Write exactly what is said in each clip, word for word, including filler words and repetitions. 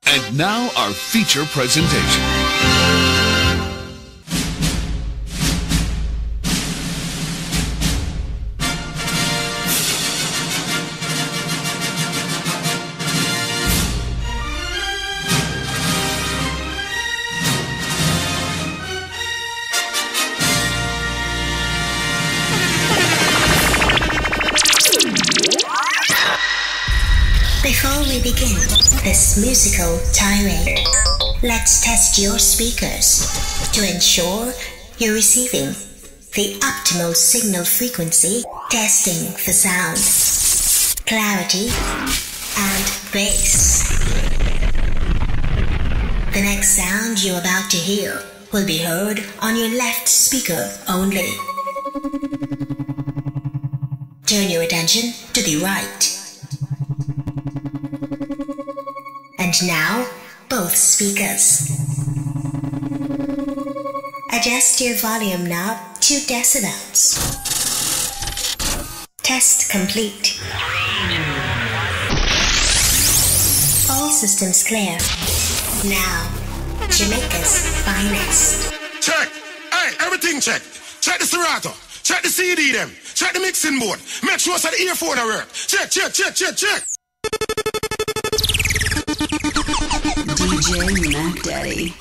And now our feature presentation. Before we begin this musical tirade, let's test your speakers to ensure you're receiving the optimal signal frequency. Testing for sound, clarity, and bass. The next sound you're about to hear will be heard on your left speaker only. Turn your attention to the right. And now, both speakers. Adjust your volume knob to decibels. Test complete. All systems clear. Now, Jamaica's finest. Check! Hey, everything check! Check the Serato! Check the C D them! Check the mixing board! Make sure that the earphone are work! Check, check, check, check, check! D J Mac Daddy.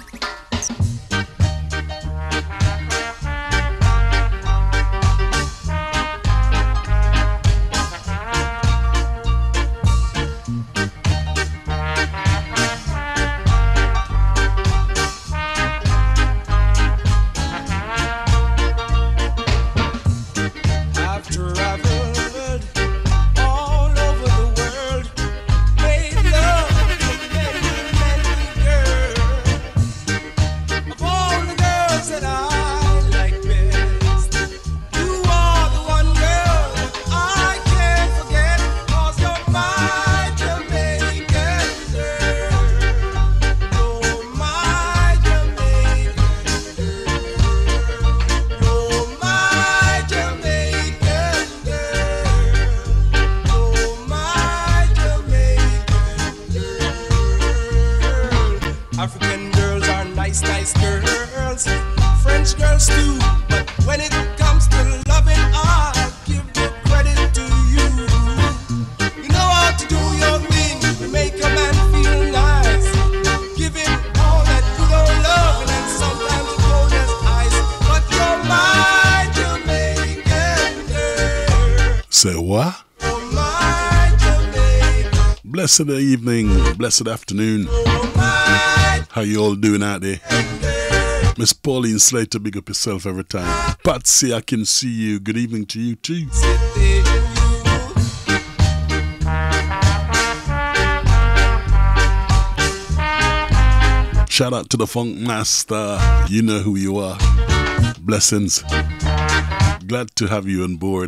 Say what? Blessed evening, blessed afternoon. How you all doing out there? Miss Pauline Slater, big up yourself every time. Patsy, I can see you. Good evening to you too. Shout out to the Funk Master. You know who you are. Blessings. Glad to have you on board.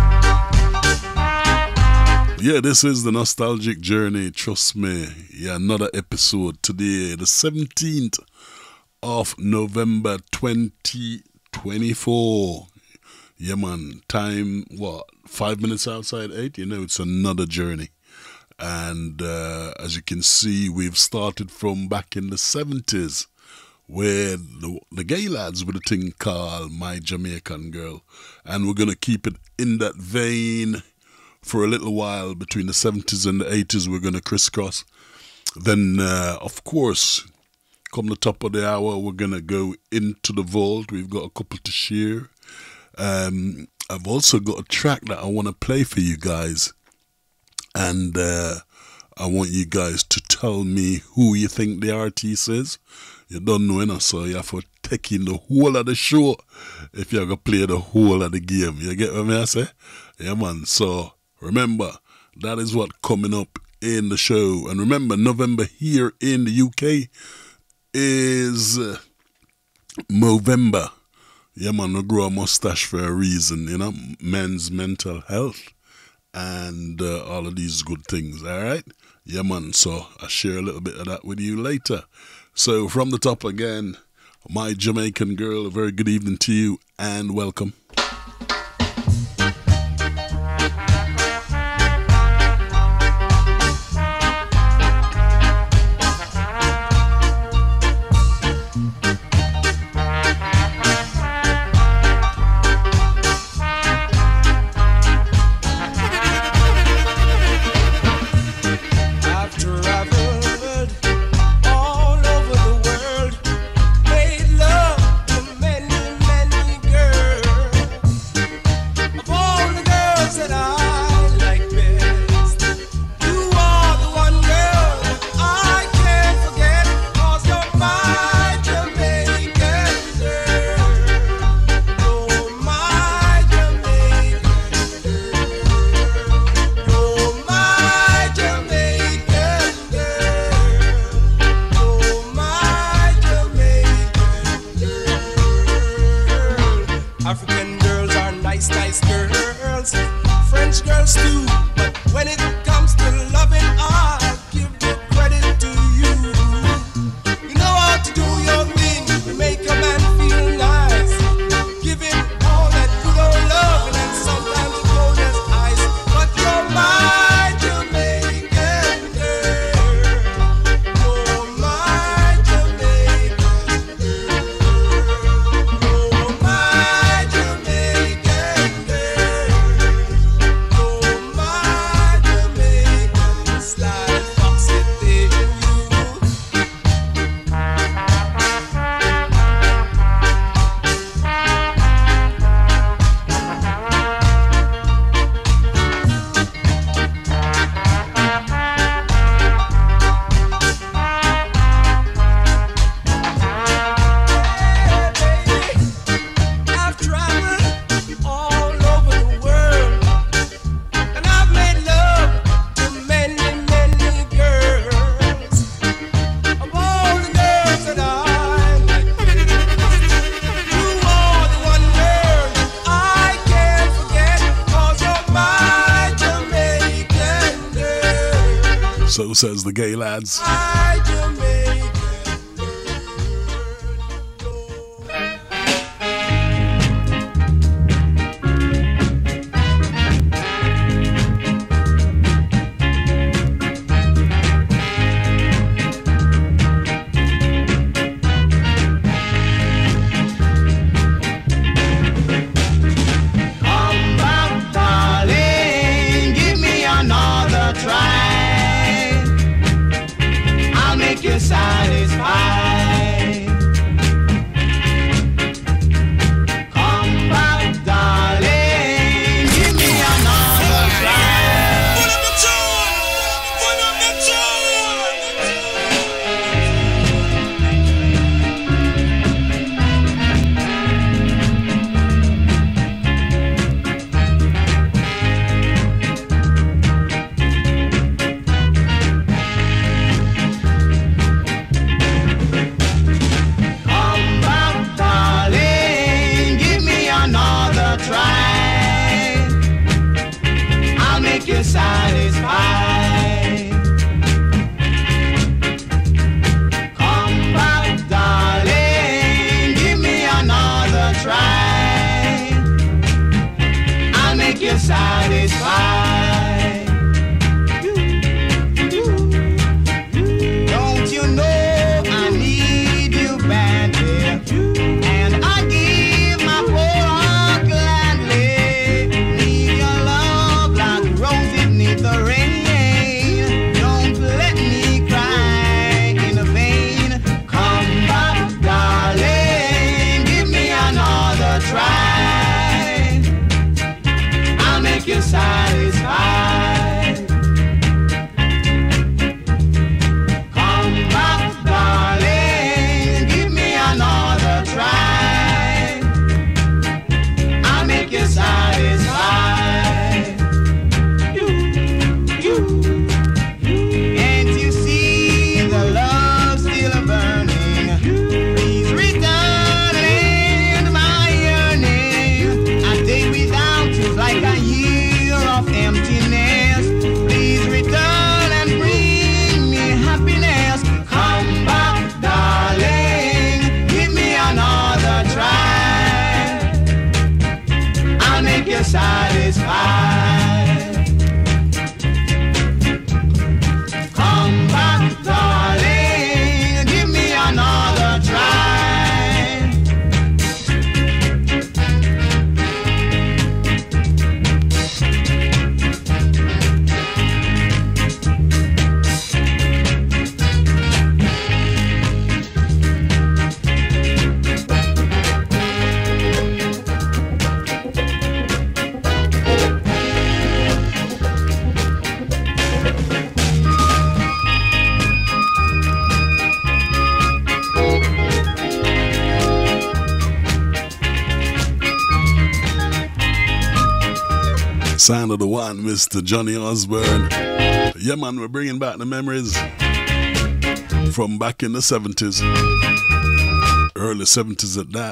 Yeah, this is the nostalgic journey, trust me. Yeah, another episode today, the seventeenth of November twenty twenty-four. Yeah, man, time, what, five minutes outside eight? You know, it's another journey. And uh, as you can see, we've started from back in the seventies, where the, the gay lads with a thing called My Jamaican Girl. And we're going to keep it in that vein for a little while. Between the seventies and the eighties, we're going to crisscross. Then, uh, of course, come the top of the hour, we're going to go into the vault. We've got a couple to share. Um, I've also got a track that I want to play for you guys. And uh, I want you guys to tell me who you think the artist is. You don't know enough, so you have to take in the whole of the show if you're going to play the whole of the game. You get what I say? Yeah, man. So remember, that is what coming up in the show. And remember, November here in the U K is uh, Movember. Yeah, man, we grow a mustache for a reason, you know, men's mental health and uh, all of these good things, all right? Yeah, man, so I'll share a little bit of that with you later. So from the top again, My Jamaican Girl, a very good evening to you and welcome. got to do your thing to make a man feel nice. Give him all that good old love and sometimes cold as ice. But you're my Jamaican girl. You're my Jamaican girl. You're my Jamaican girl. You're my Jamaican slide fox it in you. I've traveled all over the world, and I've made love to many, many girls. Of all the girls that I like, you are the one girl I can't forget, 'cause you're my Jamaican girl. So says the gay lads. My Jamaican girl. Come back, darling, give me another try. I'll make you satisfied. Come back, darling, give me another try. Put up the tune! Put up the tune! Come back, darling, give me another try. I'll make you satisfied. Come back, darling, give me another try. I'll make you satisfied. Don't you know I need you badly? And I give my poor heart gladly. Need your love like roses need the rain. Don't let me cry in vain. Come back, darling, give me another try. I'll make you satisfied. Come back, darling, give me another try. I'll make you satisfied. You, you, can't you see the love still burning? Please return and my yearning. A day without you is like a year of emptiness. Please return and bring me happiness. Come back, darling, give me another try. I'll make you satisfied. Come back, darling, give me another try. Sound of the one, Mister Johnny Osborne. Yeah, man, we're bringing back the memories from back in the seventies. Early seventies at that.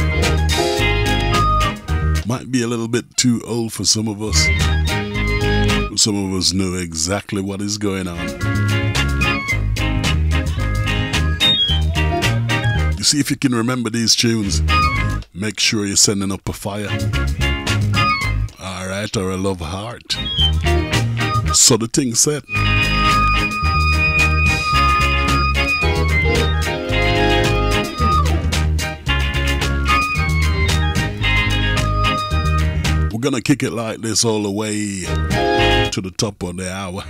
Might be a little bit too old for some of us. Some of us know exactly what is going on. You see, if you can remember these tunes, make sure you're sending up a fire. Alright, or a love heart. So the thing said. We're gonna kick it like this all the way to the top of the hour.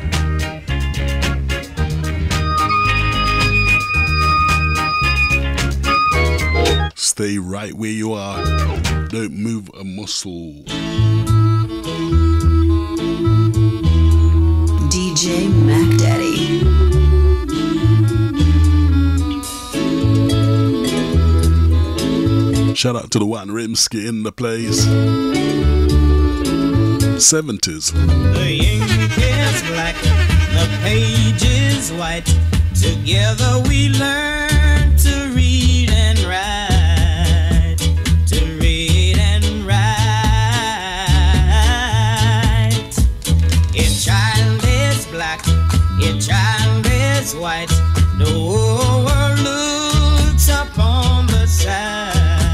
Stay right where you are. Don't move a muscle. D J Mac Daddy. Shout out to the one Rimsky in the place. seventies. The ink is black, the page is white. Together we learn to read and write. To read and write. Each child is black, each child is white. The whole world looks upon the side.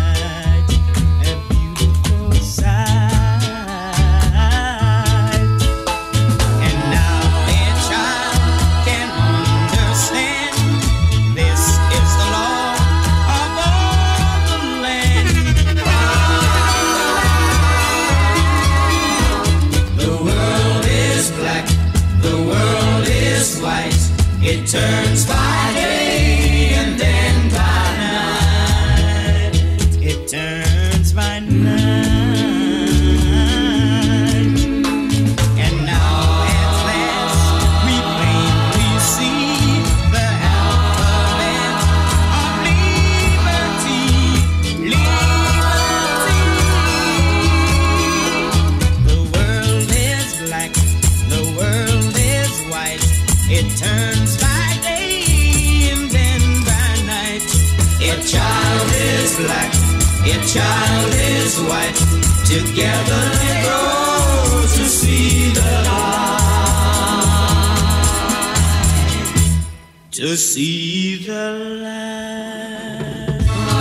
It turns by day and then by night. It turns by night. And now at last we plainly see the alphabet of liberty. Liberty. The world is black, the world is white. It turns a child is black, a child is white. Together they grow to see the light. To see the light.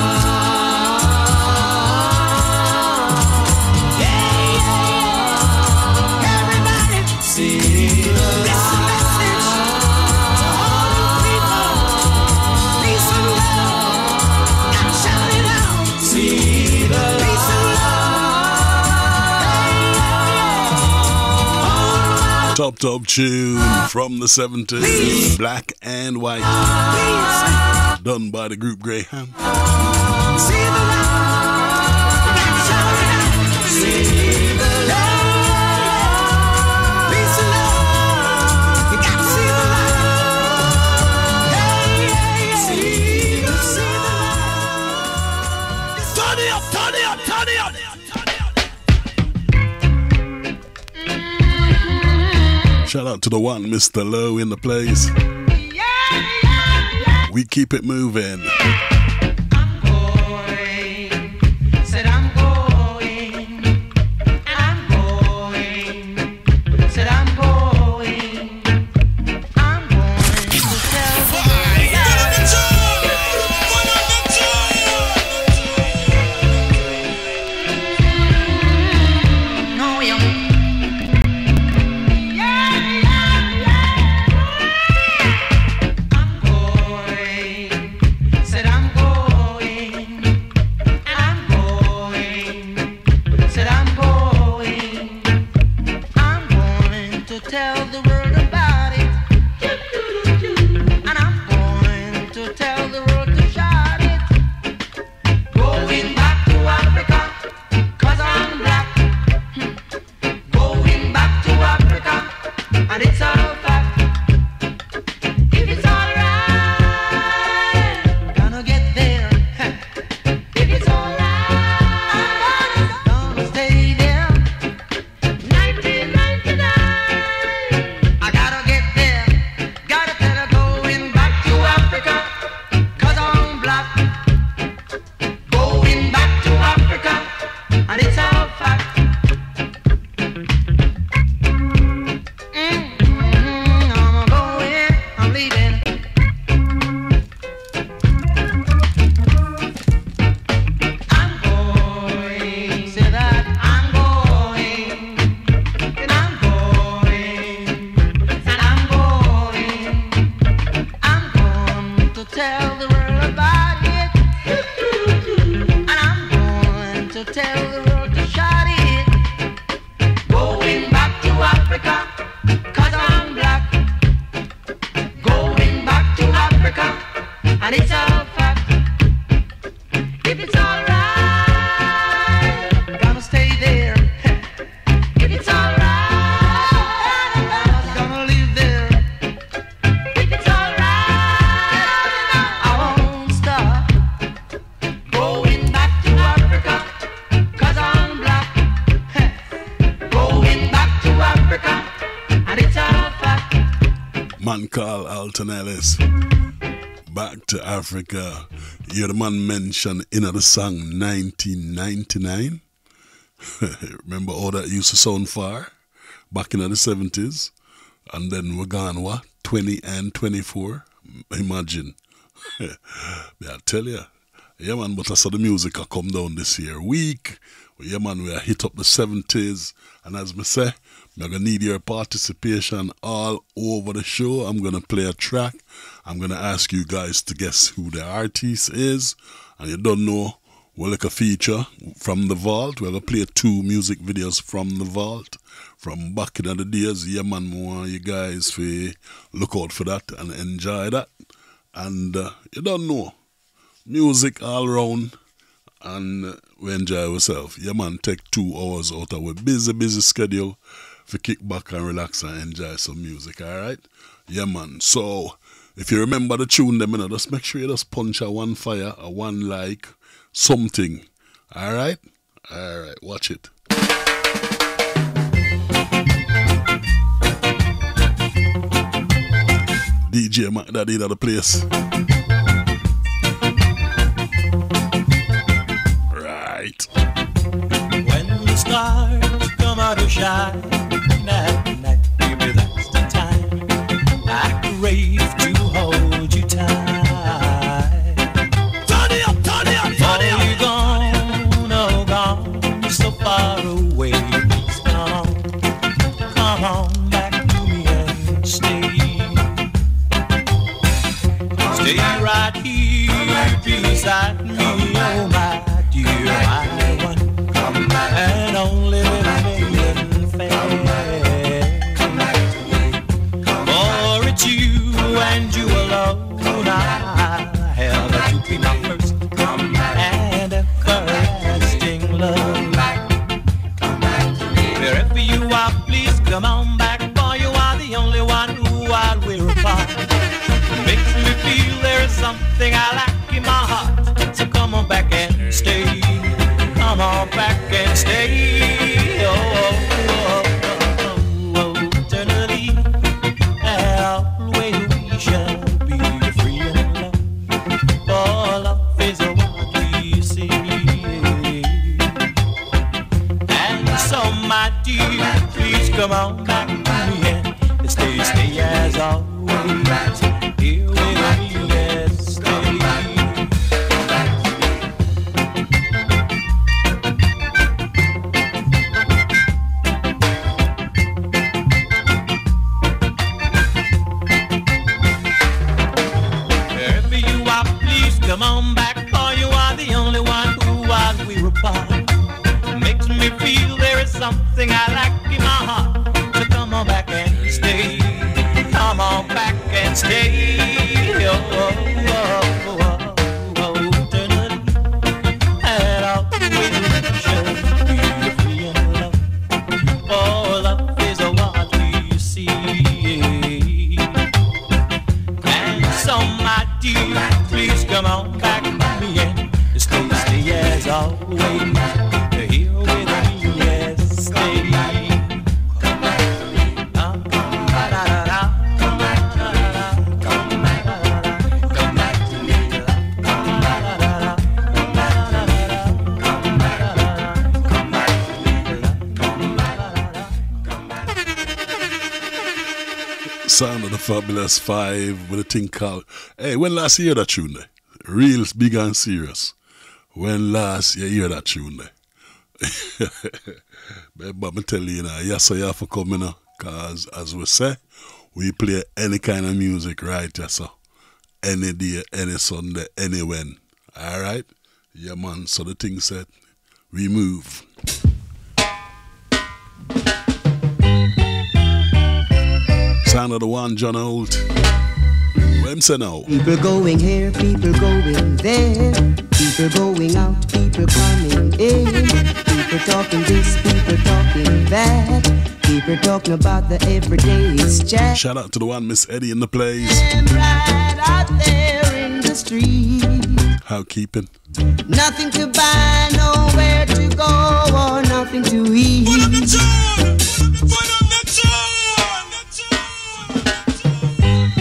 Yeah, yeah. Everybody see the light. Top, top tune from the seventies, Black and White, done by the group Greyhound. See the light, see the light, peace and love, you gotta see the light, hey, hey, see the, see the light. Turn it up, turn it up, turn it up. Shout out to the one, Mister Low in the place. We keep it moving. I'm going, said I'm going, I'm going, said I'm going, I'm going to tell the no, young. Said I'm man called Alton Ellis. Back to Africa. You hear the man mentioned in the song nineteen ninety-nine. Remember how that used to sound far? Back in the seventies. And then we're gone, what? twenty and twenty-four? Imagine. I tell you. Yeah, man, but I saw the music I come down this year. Week. Yeah, man, we hit up the seventies. And as me say, I'm going to need your participation all over the show. I'm going to play a track. I'm going to ask you guys to guess who the artist is. And you don't know, we'll like a feature from the vault. We're going to play two music videos from the vault. From back in the days. Yeah, man, I want you guys to look out for that and enjoy that. And uh, you don't know, music all around. And uh, we enjoy ourselves. Yeah, man, take two hours out of our busy, busy schedule for kick back and relax and enjoy some music, alright? Yeah, man. So, if you remember the tune, them, you know, just make sure you just punch a one fire, a one like, something. Alright? Alright, watch it. D J Mac Daddy at the place. Right. When the stars come out to shine at night, baby, that's the time I crave to hold you tight. Turn it up, turn it up, turn it up. Oh, you're gone, oh, gone, so far away. Please come on, come on back to me and stay. Stay right here beside me, oh my dear, my one, come back and only remaining fair. For it's you and you alone I have to be my first and everlasting love. Wherever you are, please come on back, for you are the only one who I will find. Makes me feel there's something I like in my heart. So come on back and stay. Come on back and stay. Oh, oh, oh, oh, oh, eternity. Always we shall be free in love. For love is what we see. And so, my dear, please come on back to me and stay, stay as always. Here with me, yes, stay. Wherever you are, please come on back, for you are the only one who while we were apart makes me feel there is something I like in my heart. So come on back and stay. Come on back and stay. Oh, oh, oh, oh, oh, eternity. And always shall be free in love. For love is what we see. And so, my dear, please come on back to me and stay, stay as always. Here with me, yes, stay. Come back to me. Come, come, da, da, da. Sound of the Fabulous Five with a thing called. Hey, when last you hear that tune there? Real big and serious. When last you hear that tune there? But I'm telling you now, yes, I have to come in, because as we say, we play any kind of music, right? Yes, sir. Any day, any Sunday, any when. Alright? Yeah, man. So the thing said, we move. Sound of the one, John Holt. What him say now? People going here, people going there. People going out, people coming in. People talking this, people talking that. People talking about the everyday's chat. Shout out to the one Miss Eddie in the place. And right out there in the street. How keeping? Nothing to buy, nowhere to go, or nothing to eat. Put on the tune! Put on the tune!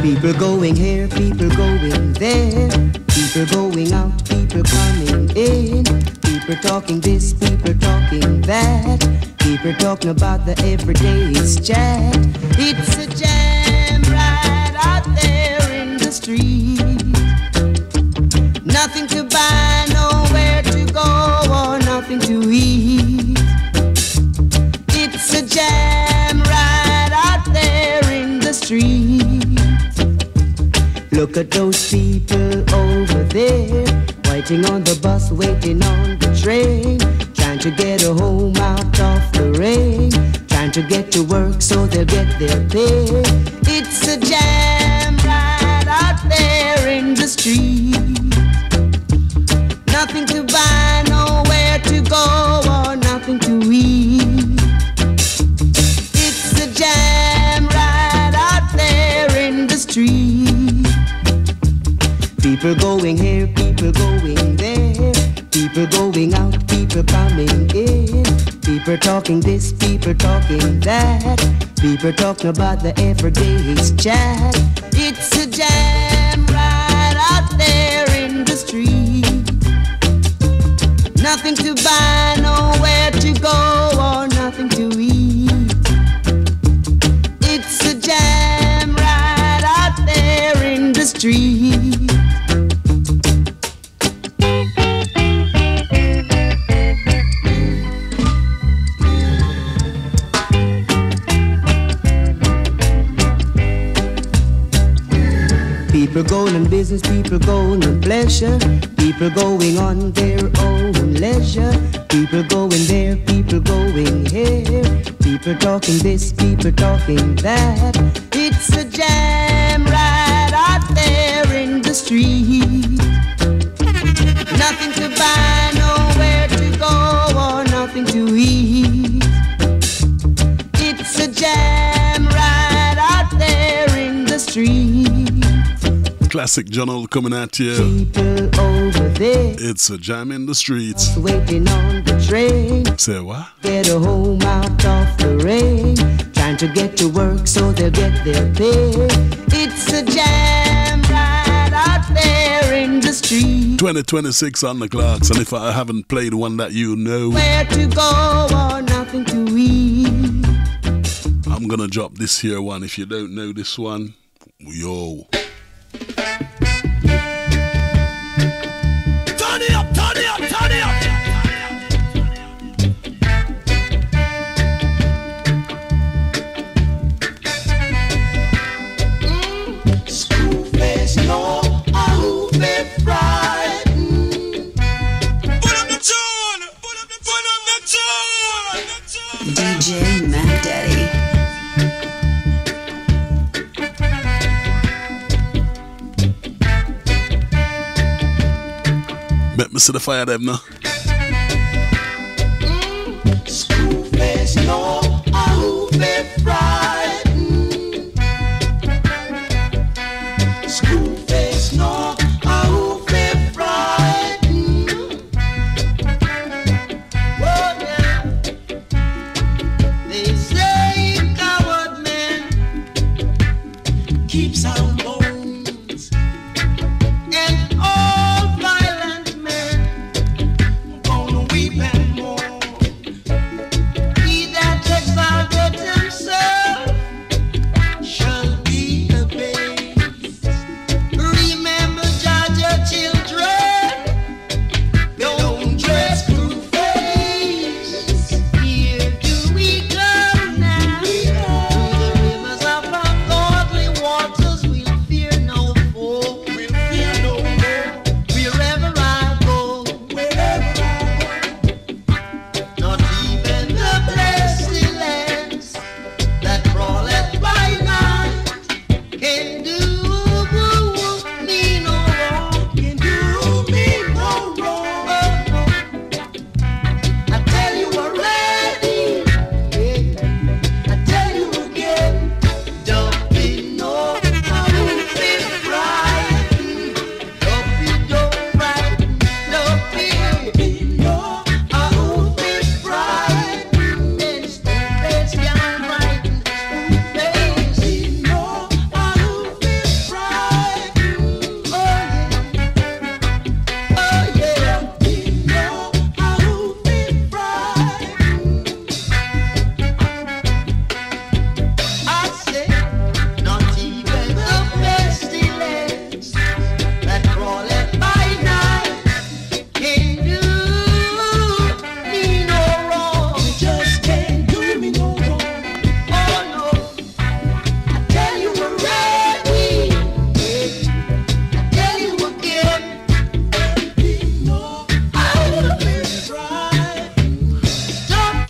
People going here, people going there. People going out, people coming in. People talking this, people talking that. People talking about the everyday's chat. It's a jam right out there in the street. Nothing to buy, nowhere to go, or nothing to eat. It's a jam right out there in the street. Look at those people over there, waiting on the bus, waiting on the train, trying to get a home out of the rain, trying to get to work so they'll get their pay. It's a jam right out there in the street. Nothing to buy, nowhere to go, or nothing to eat. It's a jam right out there in the street. People going here, people going there. People going out, people coming in. People talking this, people talking that. People talking about the everyday's chat. It's a jam right out there in the street. Nothing to buy, nowhere to go, or nothing to eat. It's a jam right out there in the street. People going on business, people going on pleasure. People going on their own leisure. People going there, people going here. People talking this, people talking that. It's a jam right out there in the street. Nothing to buy, nowhere to go, or nothing to eat. It's a jam right out there in the street. Classic journal coming at you. People over there, it's a jam in the streets. Waiting on the train. Say what? Get a home out of the rain. Trying to get to work so they'll get their pay. It's a jam right out there in the street. twenty twenty-six on the clocks, and if I haven't played one that you know, where to go or nothing to eat, I'm gonna drop this here one. If you don't know this one, yo. Turn it up, turn it up, turn it up. Mm. School face, no, I'll be frightened. Put up the tune, put up the, put up the tune. D J Mac Daddy. Let me see the fire them now. Mm. School face, no, I'll be frightened. School face, no, I'll be frightened. Oh yeah. They say coward man keeps on bones, and all violent men gonna weep and mourn. He that exalted himself shall be abased. Remember, judge your children, don't dress through face. Here do we go now, through the rivers of ungodly waters we'll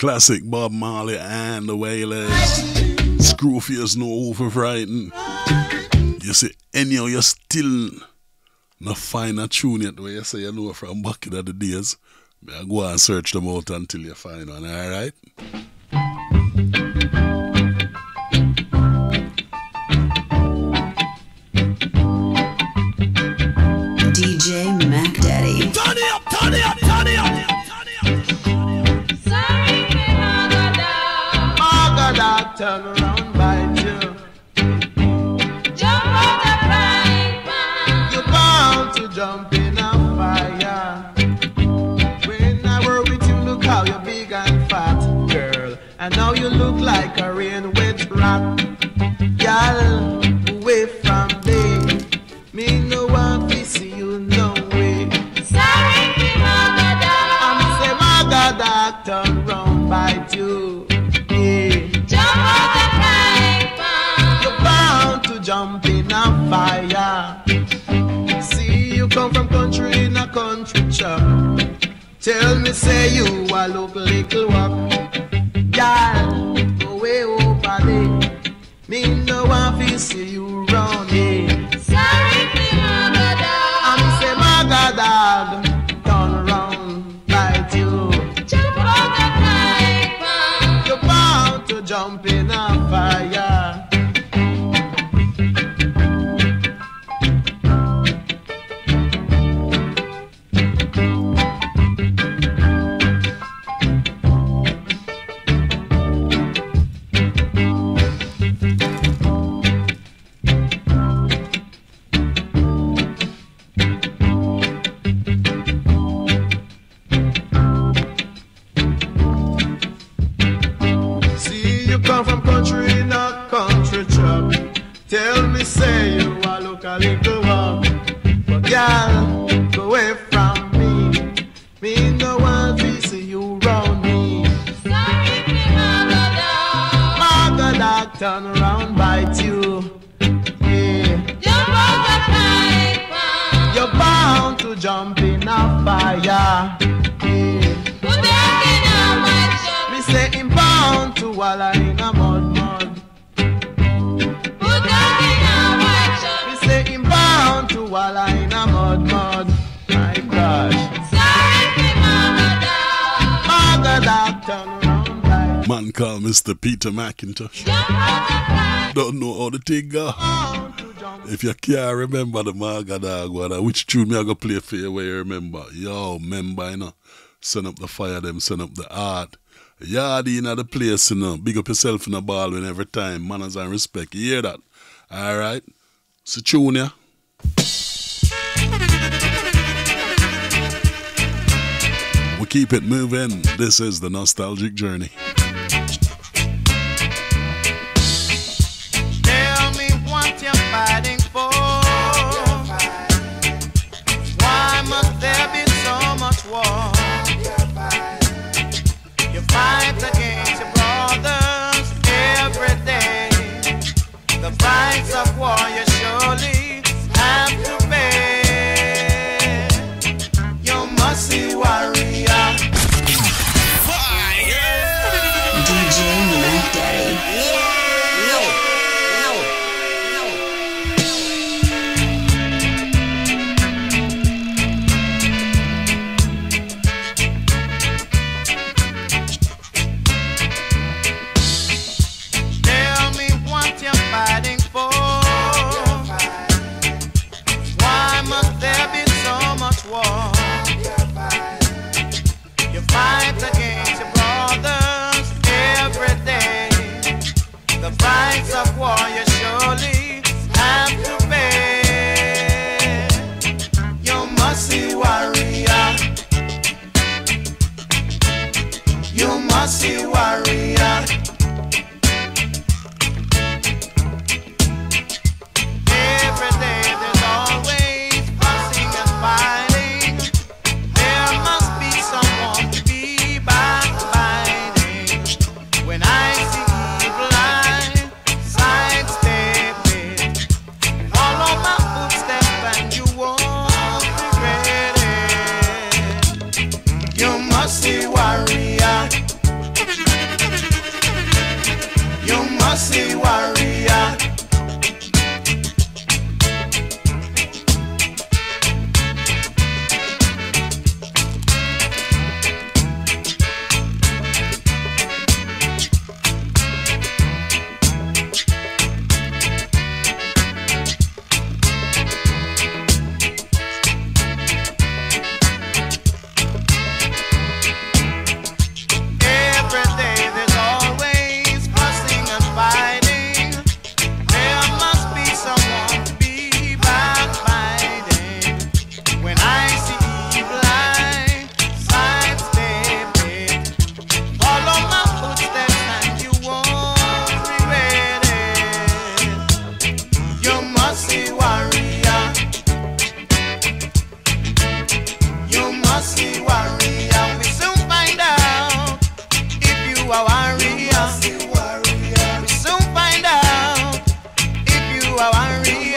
classic Bob Marley and the Wailers. Screwface no over frightened. You see, anyhow, you still not find a tune yet where you say you know from back in the days. I go and search them out until you find one, alright? D J Mac Daddy. Turn it up, turn it up, turn it up. Sorry, Magada. Magada, turn around by you. Jump out the frying pan. You're bound to jump in a fire. When I were with you, look how you're big and fat, girl. And now you look like a rain-wet rat. Girl, away from me. Me no want to see you no way. Sorry, Magada. I'm say Magada, turn round by you. Yeah. Jump out the frying pan. You're bound to jump in a fire. See you come from country in a country chop. Tell me say you a look little walk. Girl, go way over there. Me no want to see you round here. Sorry, Magada. I'm say Magada, turn around like you. Jump out the frying pan. You're bound to jump in a fire. Come from country in a country chop. Tell me say you a look a little walk. But girl, go away from me. Me no want to see you round me. Sorry, me Magada. Magada, turn around, bite you. Yeah. Jump out the frying pan. You're bound to jump in a fire. Yeah. Put that in a white shop. Me say him bound to wallow in a mud mud. Put that in a white shop. Me say him bound to wallow in a mud mud. My gosh. Sorry, me Magada. Magada, turn around like. Man called Mister Peter McIntosh. Don't know how the thing go. If you can't remember the Magada, which tune me I go play for you where you remember? Yo, remember, you know. Send up the fire, them send up the art. Yardy in the place, you know. Big up yourself in the ball when every time. Manners and respect. You hear that? Alright? So tune ya. We keep it moving. This is the nostalgic journey. Tell me what you're fighting for. Why must there be so much war? You fight against your brothers every day. The price of war you surely have to pay. You must see warrior. Fire!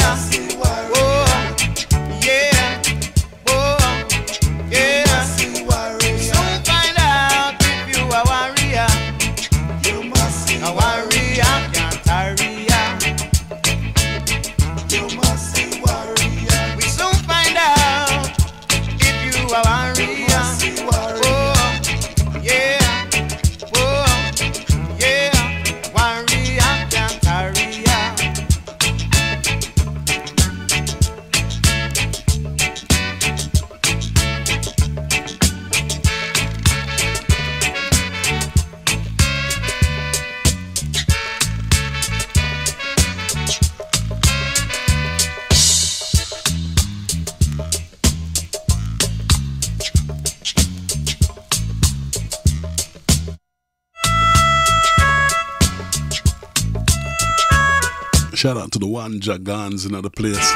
Shout out to the one Jagans in the place.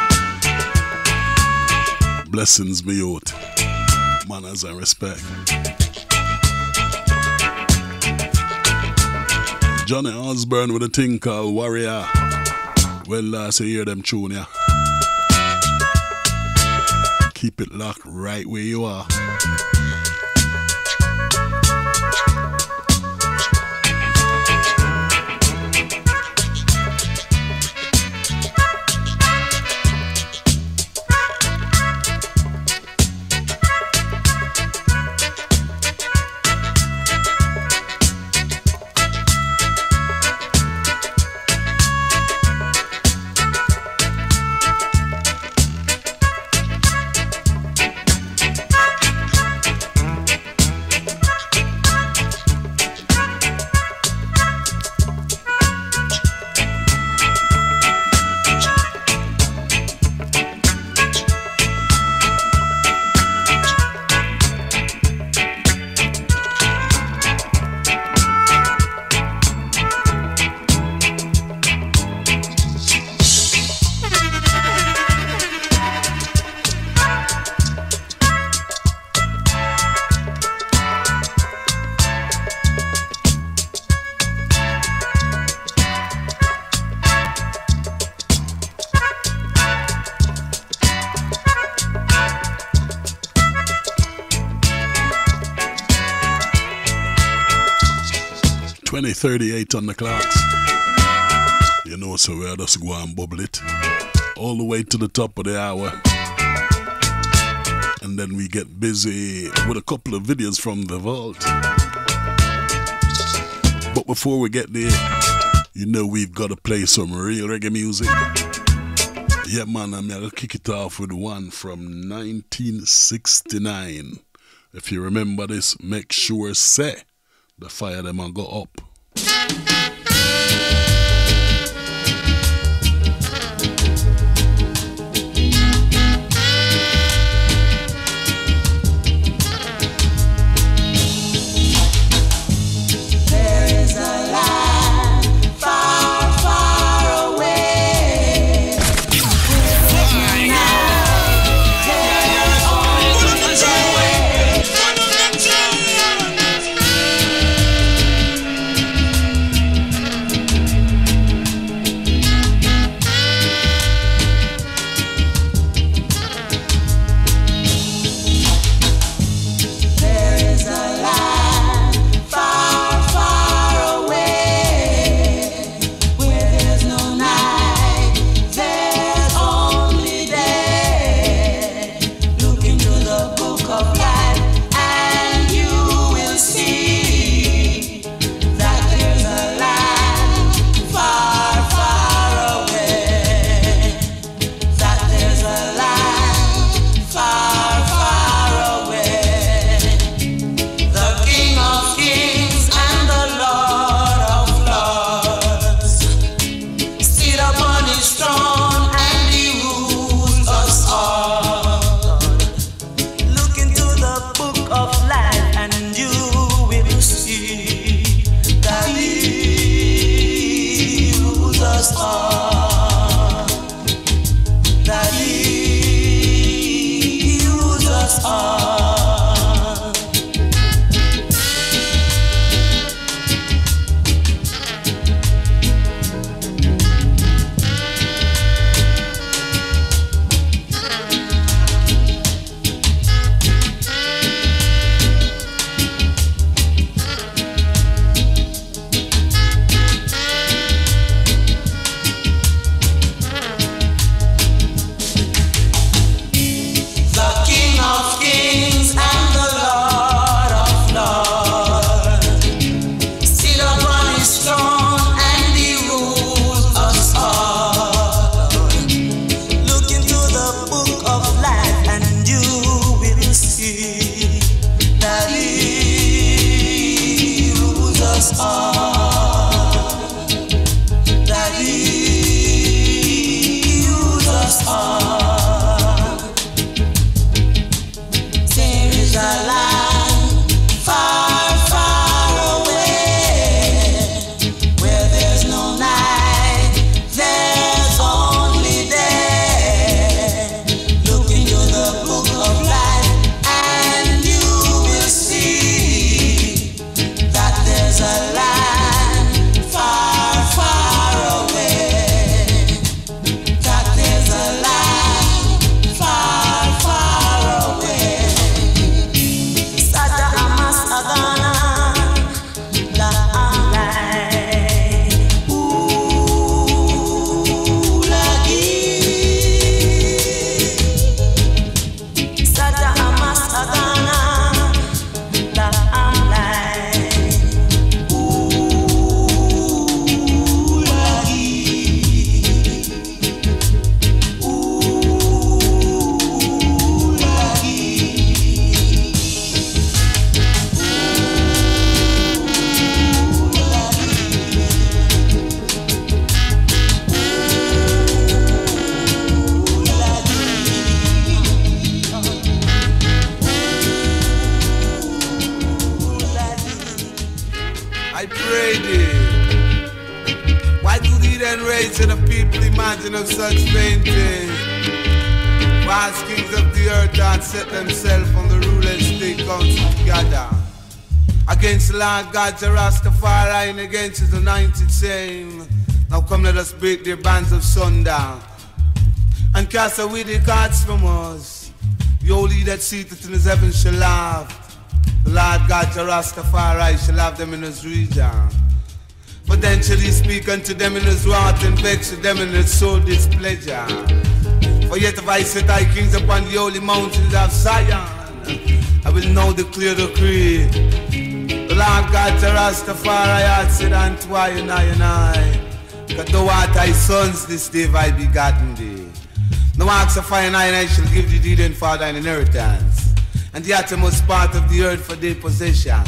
Blessings be out. Manners and respect. Johnny Osborne with a thing called Warrior. Well, last you hear them tune, yeah. Keep it locked right where you are. twenty thirty-eight on the clocks. You know, so we'll just go and bubble it all the way to the top of the hour. And then we get busy with a couple of videos from the vault. But before we get there, you know we've got to play some real reggae music. Yeah, man, I'm going to kick it off with one from nineteen sixty-nine. If you remember this, make sure say the fire them and go up. imagine of such painting. Vast kings of the earth had set themselves on the ruler's state council together against the Lord God Rastafari and against his anointed saying, now come let us break their bands of sundown and cast away their cards from us. The holy that seated in his heaven shall laugh. The Lord God Rastafari shall have them in his region. But then shall he speak unto them in his wrath and vex with them in his soul displeasure. For yet if I set thy kings upon the holy mountains of Zion, I will now declare the creed. The Lord God Rastafari hath said unto I and I and I, that thou art thy sons this day have I begotten thee. No axe of fire and I and I shall give thee deed and for thine inheritance, and the uttermost part of the earth for their possession.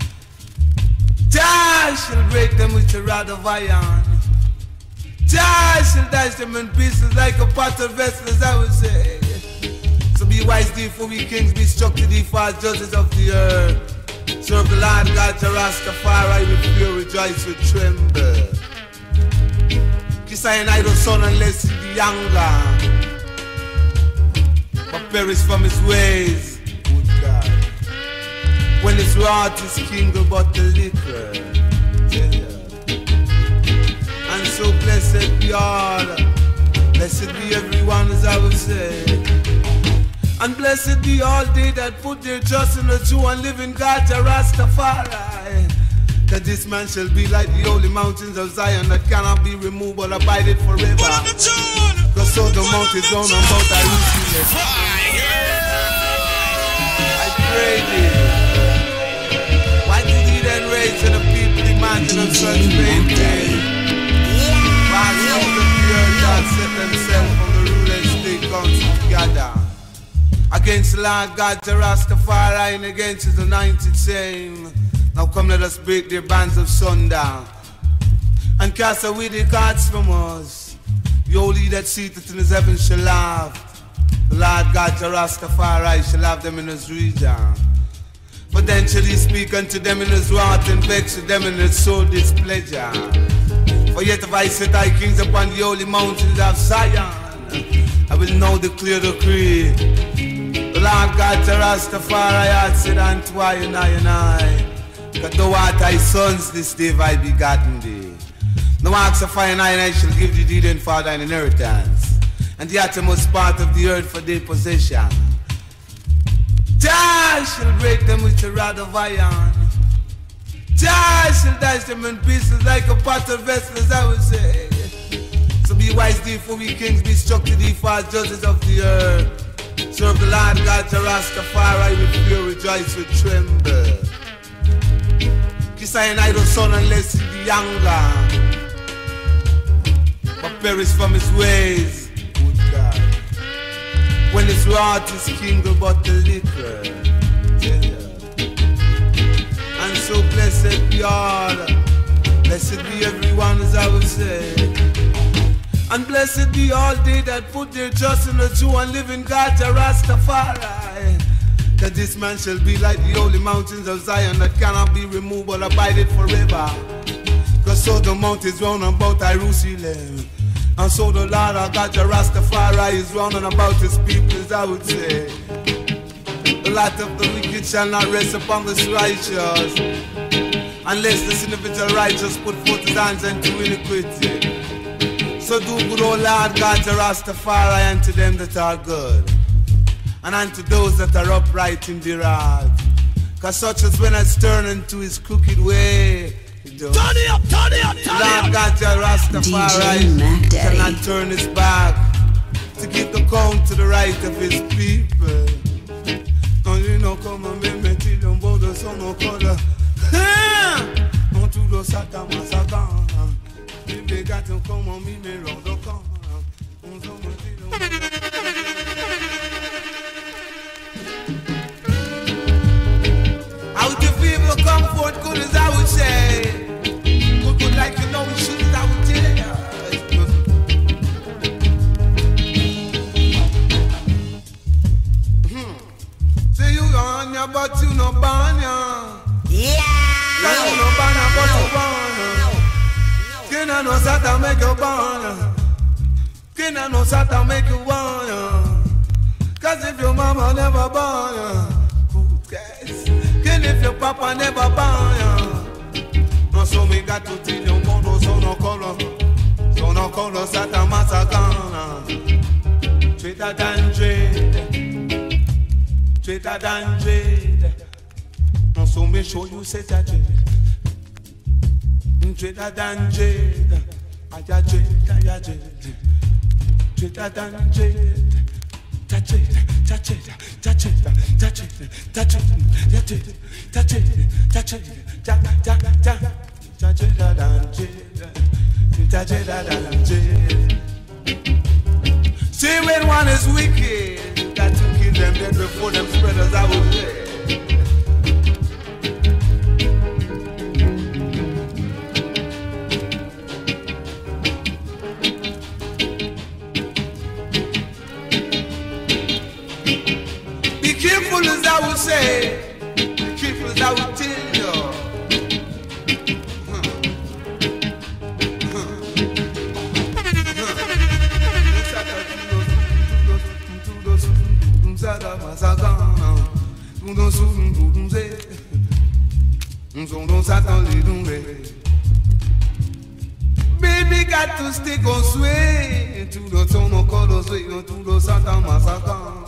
Jah shall break them with a rod of iron. Jah shall dash them in pieces like a pot of vessel, as I would say. So be wise, thee, for we kings be struck to thee for as judges of the earth. Serve the Lord God to Rastafari with fear, rejoice with tremble. Kiss I an idle son unless he be younger, but perish from his ways, good God. When his wrath is kindle but the liquor, yeah. And so blessed be all, blessed be everyone, as I would say. And blessed be all they that put their trust in the true and living God, Jah Rastafari. That this man shall be like the holy mountains of Zion that cannot be removed but abided forever. Cause so the mountains on and Mount Jerusalem. I pray thee, why did he then raise to the people imagine of such great days? Vast kings of the earth that set themselves on the ruler's state council together against the Lord God Rastafari and against his anointed saying, now come let us break their bands of sundown and cast away their cards from us. The holy that seated in his heaven shall laugh. The Lord God Rastafari shall have them in his region. But then shall he speak unto them in his wrath and vex with them in his soul displeasure. For yet if I set thy kings upon the holy mountains of Zion, I will now declare the creed. The Lord God Rastafari hath said unto I and I and I, that thou art thy sons this day have I begotten thee. No axe of fire and I and I shall give thee deed and for thine inheritance, and the uttermost part of the earth for their possession. Jah shall break them with a rod of iron. Jah shall dash them in pieces like a pot of vessel, as I would say. So be wise, thee, for we kings be struck to thee for as judges of the earth. Serve the Lord God to Rastafari with fear, rejoice with tremble. Kiss I an idle son unless he be younger, but perish from his ways, good God. When his wrath is kindle but the liquor, yeah. And so blessed be all, blessed be everyone, as I would say. And blessed be all they that put their trust in the true and living God, Jah Rastafari. That this man shall be like the holy mountains of Zion that cannot be removed but abided forever. Cause so the mountains round about Jerusalem, and so the Lord our God, Jah Rastafari, is round about his people, as I would say. The lot of the wicked shall not rest upon the righteous, unless this individual righteous put forth his hands unto iniquity. So do good, O Lord God, Jah Rastafari, unto them that are good, and unto those that are upright in their heart. Cause such as when I turn into his crooked way, turn it up, turn it up, turn it up. Lord God, Jah Rastafari shall not turn his back to give the count to the right of his people. Don't you know, come and make me till them borders on no color. Don't you do Satan massacre. If they got to come on me, me round the corner. Out the people come forth good, as I would say. Good, good like you know it should, as I would tell you. Say you on ya, but you no ban ya. Yeah. Say you no ban ya, but you ban ya. You know no Satan make you ban ya. Skin and no Satan make you want ya. Cause if your mama never born ya, and if your papa never born ya, so me got to tell you mono so no color, so no color Satan massacana. Traitor than trade, traitor than trade. So me show you say that trade, traitor than trade. I got trade, I got trade, traitor than trade. Touch it, touch it, touch it, touch it, touch it, touch it, touch it, touch it, touch it, touch it, touch it, touch it. See when one is wicked, got to kill them dead before them spreaders I will play. As I would say, the truth as I would tell you. Baby got to stick on sway to the tone of colors, to the Satan massacre.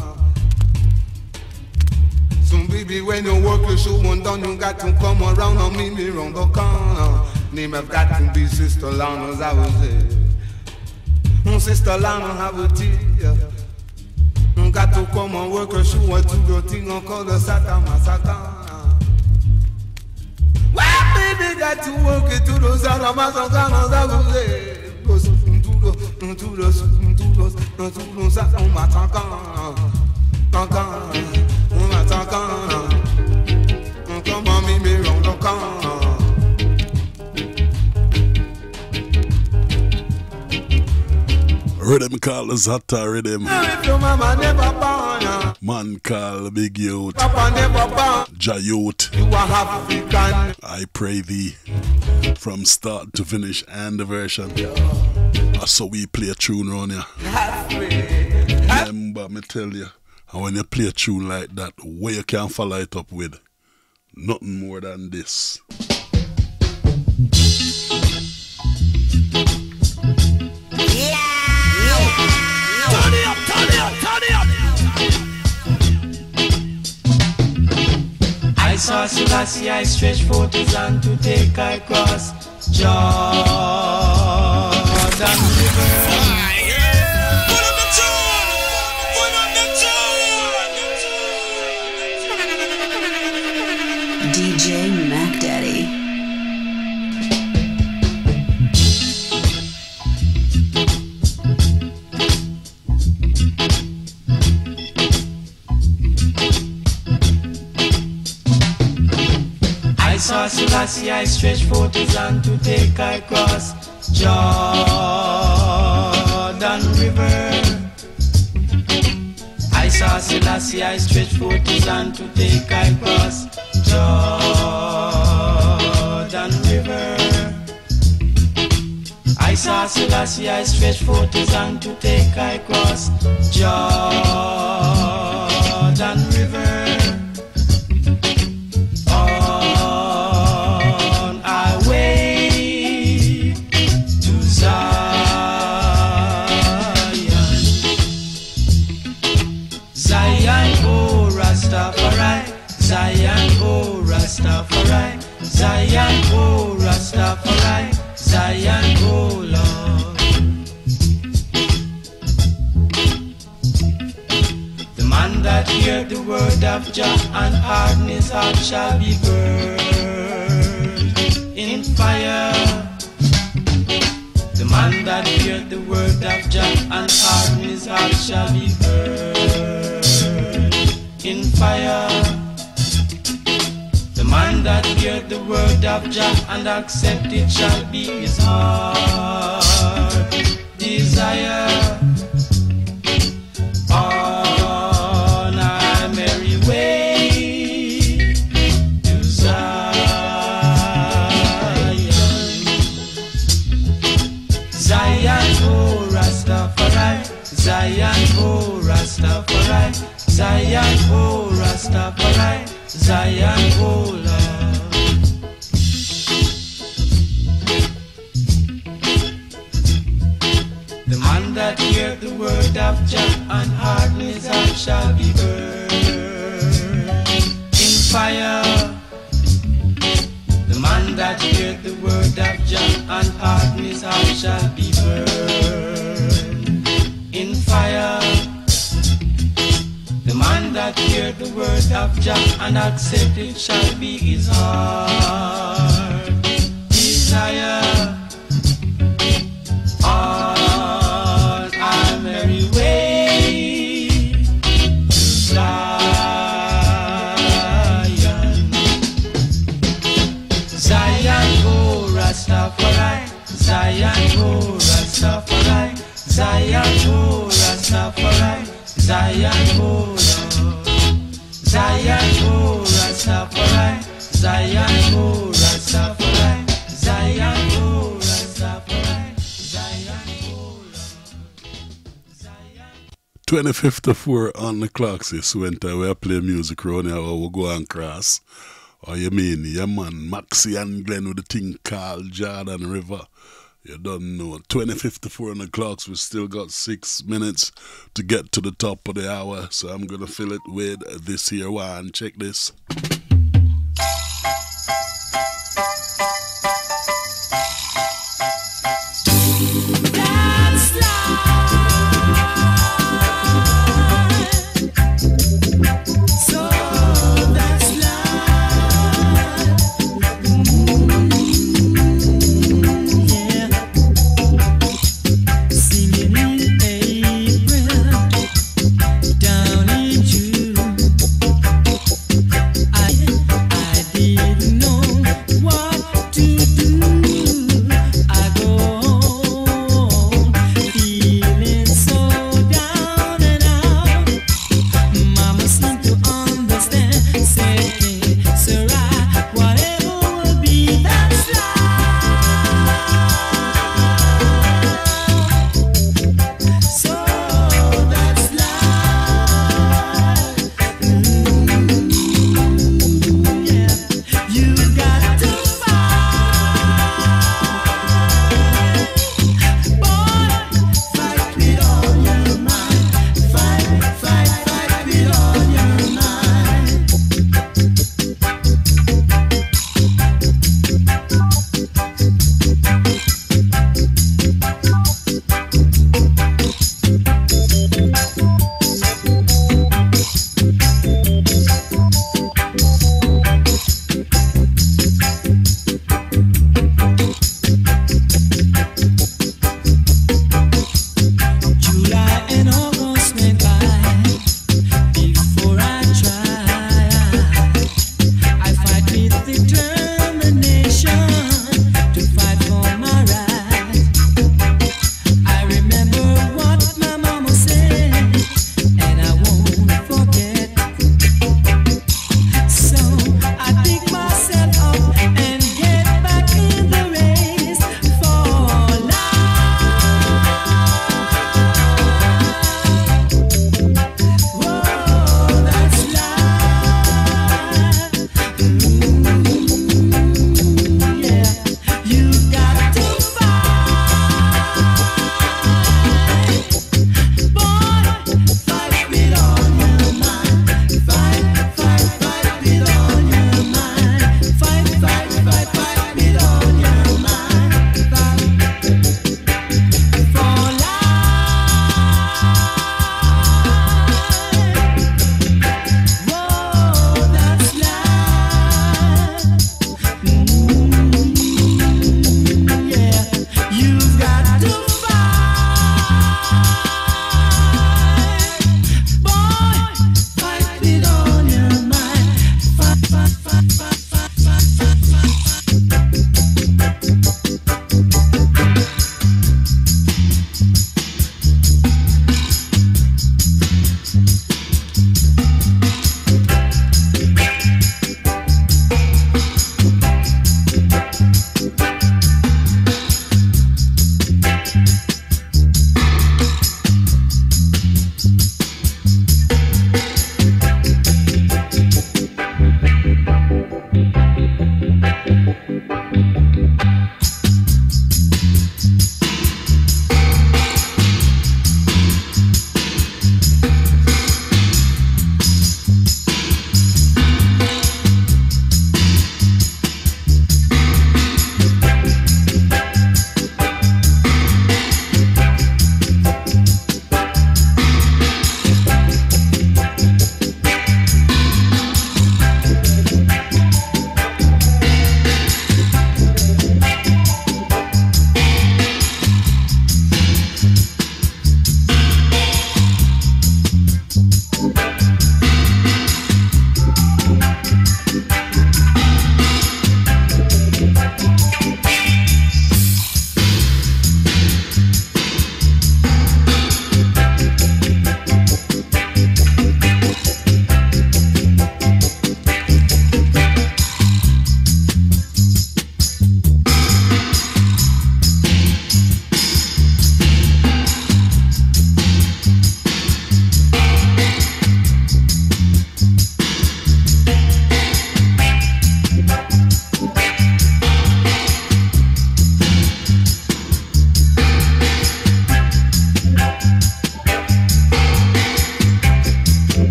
So baby, when you work your show one done, you got to come around and meet me round the corner. Name have got to be Sister Lana, as I was there. Sister Lana, have a tea. You got to come and work your show and do your thing and call the Satan massacre. Well, baby, got to work it to the Satan massacre, as I was there. Go to the, to the, to the, to the Satan massacre. Come on, me, me, round the corner. Rhythm call the Zata rhythm. If your mama never born ya, man call Big Youth, Papa never born Jayot. You are African. I pray thee from start to finish and the version. That's so we play a tune around here. Remember, me tell you. And when you play a tune like that, where you can follow it up with nothing more than this. Yeah. Yeah. Turn it up, turn it up, turn it up. I saw Selassie, I stretched forth his hand to take I cross Jordan River. D J Mac Daddy. I saw Selassie, I stretched forth his hand to take I cross Jordan River. I saw Selassie, I stretched forth his hand to take I cross Jordan River. I saw Selassie, I stretched forth his hand to take I cross Jordan River. On our way to Zion. Zion, oh Rastafari. Zion, oh Rastafari, Zion, oh Rastafari, Zion, oh Lord. The man that heard the word of Jah and harden his heart shall be burned in fire. The man that heard the word of Jah and harden his heart shall be burned in fire. The man that heard the word of Jah and accept it shall be his heart desire. On our merry way to Zion. Zion, oh Rastafari. oh Rastafari, Zion, oh Rastafari, Zion, oh Lord. The man that heard the word of Jah and harden his heart shall be burned in fire. The man that heard the word of Jah and harden his heart shall be burned in fire. The man that heard the word of Jah and accept it shall be his heart desire. On our merry way to Zion. Zion, oh Rastafari, Zion, oh Rastafari, Zion, oh Rastafari, Zion, oh Lord. Zion, oh Rastafari, Zion, oh Rastafari, Zion, oh Rastafari, Zion, oh Lord. Zion. twenty-fifth of four on the clock, sis. Winter, we play music around here, or we go and cross. Or you mean, yeah man, Maxie and Glenn with the thing called Jordan River. You don't know. twenty-fifth of four on the clocks, we still got six minutes to get to the top of the hour. So I'm going to fill it with this here one. Check this. I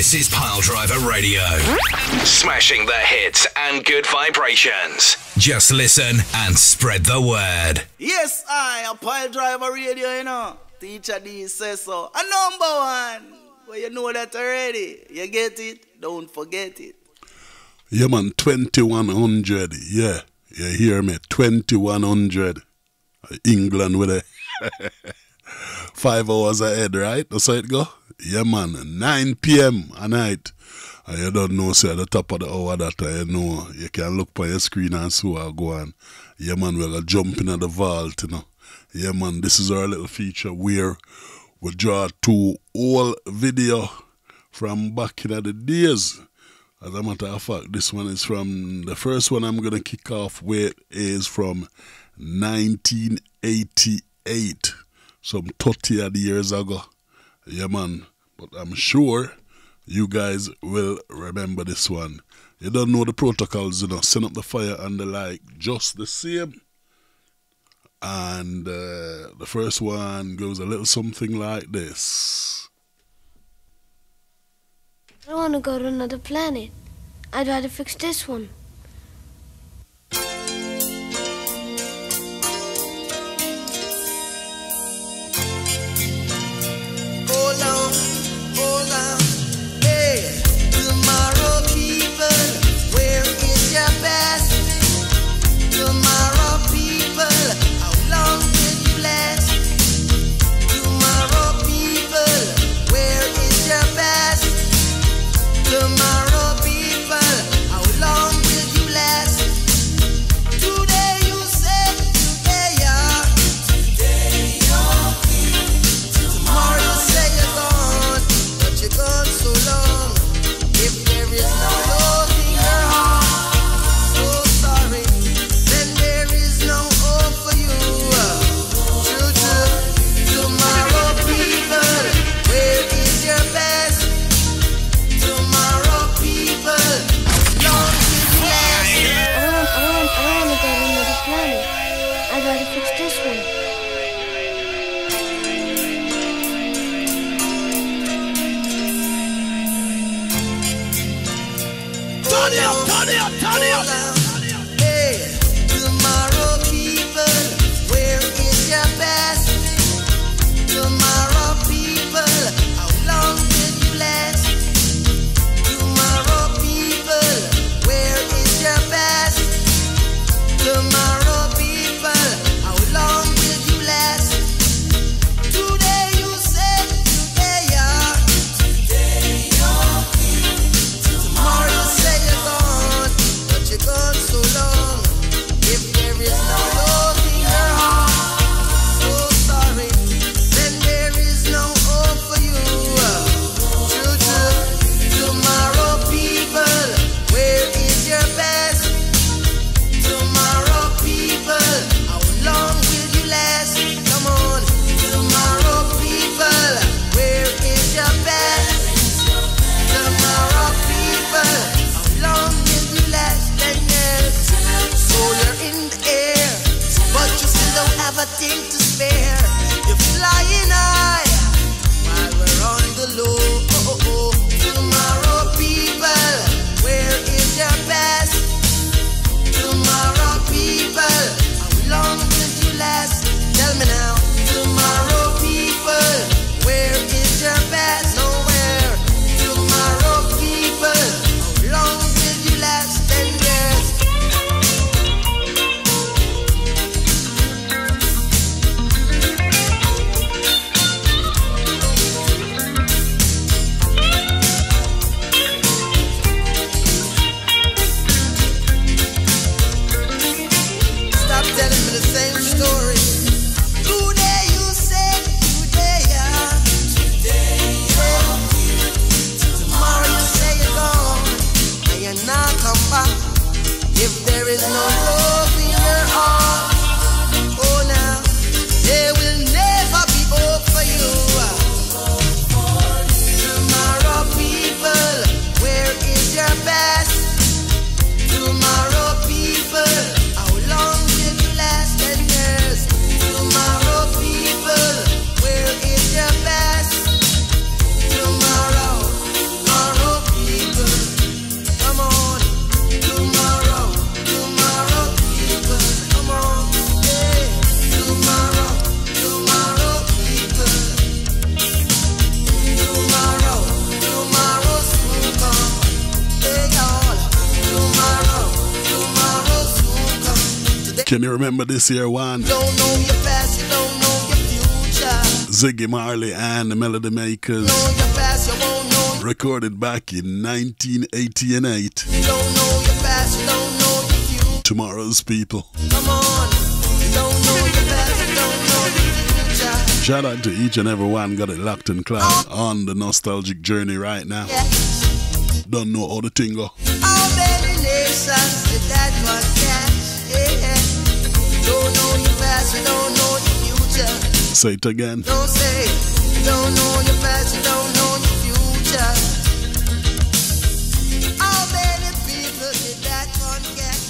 This is Piledriver Radio. Smashing the hits and good vibrations. Just listen and spread the word. Yes, I am Piledriver Radio, you know. Teacher D says so. A number one. Well, you know that already. You get it? Don't forget it. Yeah, man, twenty-one hundred. Yeah, you hear me? twenty-one hundred. England with a five hours ahead, right? That's how it go? Yeah, man, nine p.m. at night. And you don't know, so at the top of the hour that you know, you can look on your screen and see what go on. Yeah, man, we're going to jump in at the vault, you know. Yeah, man, this is our little feature where we draw two old video from back in the days. As a matter of fact, this one is from, the first one I'm going to kick off with is from nineteen eighty-eight, some thirty odd years ago. Yeah, man, but I'm sure you guys will remember this one. You don't know the protocols, you know, send up the fire and the like, just the same. And uh, the first one goes a little something like this. I don't want to go to another planet. I'd rather fix this one. Hold on, hold on. Hey, tomorrow people, where is your best? Tomorrow people, how long will you last? Tomorrow people, where is your best? Tomorrow people, how long will you last? Today you said, today you're, today you're king. Tomorrow you say you're gone, but you're gone so long. If there is no love in your heart, so sorry, then there is no hope for you. True, true. Tomorrow people, where is your best? Tomorrow people, how long will you last? I don't, I don't, I don't want to go to another planet. I'd rather fix this one. Turn it up, turn it up, turn it up. Hey, tomorrow people, where is your best? Tomorrow people, how long will you last? Tomorrow people, where is your best? Tomorrow people, how long will you last? Today you said, today you're, today you're king. Tomorrow you say you're gone, but you're gone Can you remember this year one? Don't know your past, you don't know your future. Ziggy Marley and the Melody Makers. Know your past, you won't know. Recorded back in nineteen eighty-eight. You don't know your past, you don't know your future. Tomorrow's people. Come on, you don't know your past, you don't know your future. Shout out to each and every one got it locked and cloud on the nostalgic journey right now. Yeah. Don't know all the tingo. How many nations did that one catch? Yeah. Don't know your past, you don't know your future. Say it again. Don't say you don't know your past, you don't know your future. How many people did that one catch?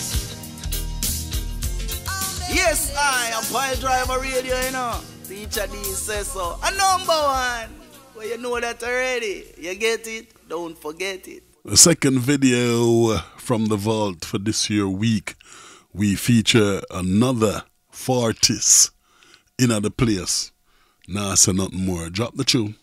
Yes, I am Pile Driver Radio, you know. Teacher D says so. A number one. Well, you know that already. You get it? Don't forget it. The second video from the vault for this year week, we feature another Fortis in the place. Nah, say nothing more. Drop the tune.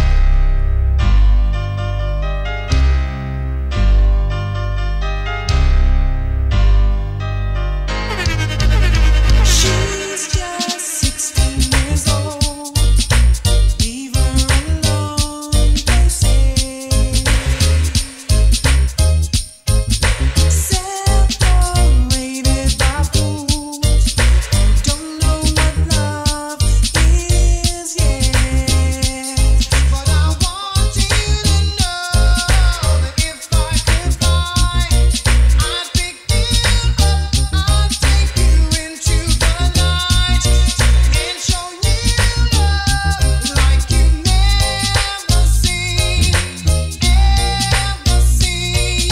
She's just sixteen years old. Leave her alone, they say. Separated by fools who don't know what love is yet. But I want you to know that if I could fly, I'd pick you up, I'd take you into the night and show you love like you've never seen, ever seen.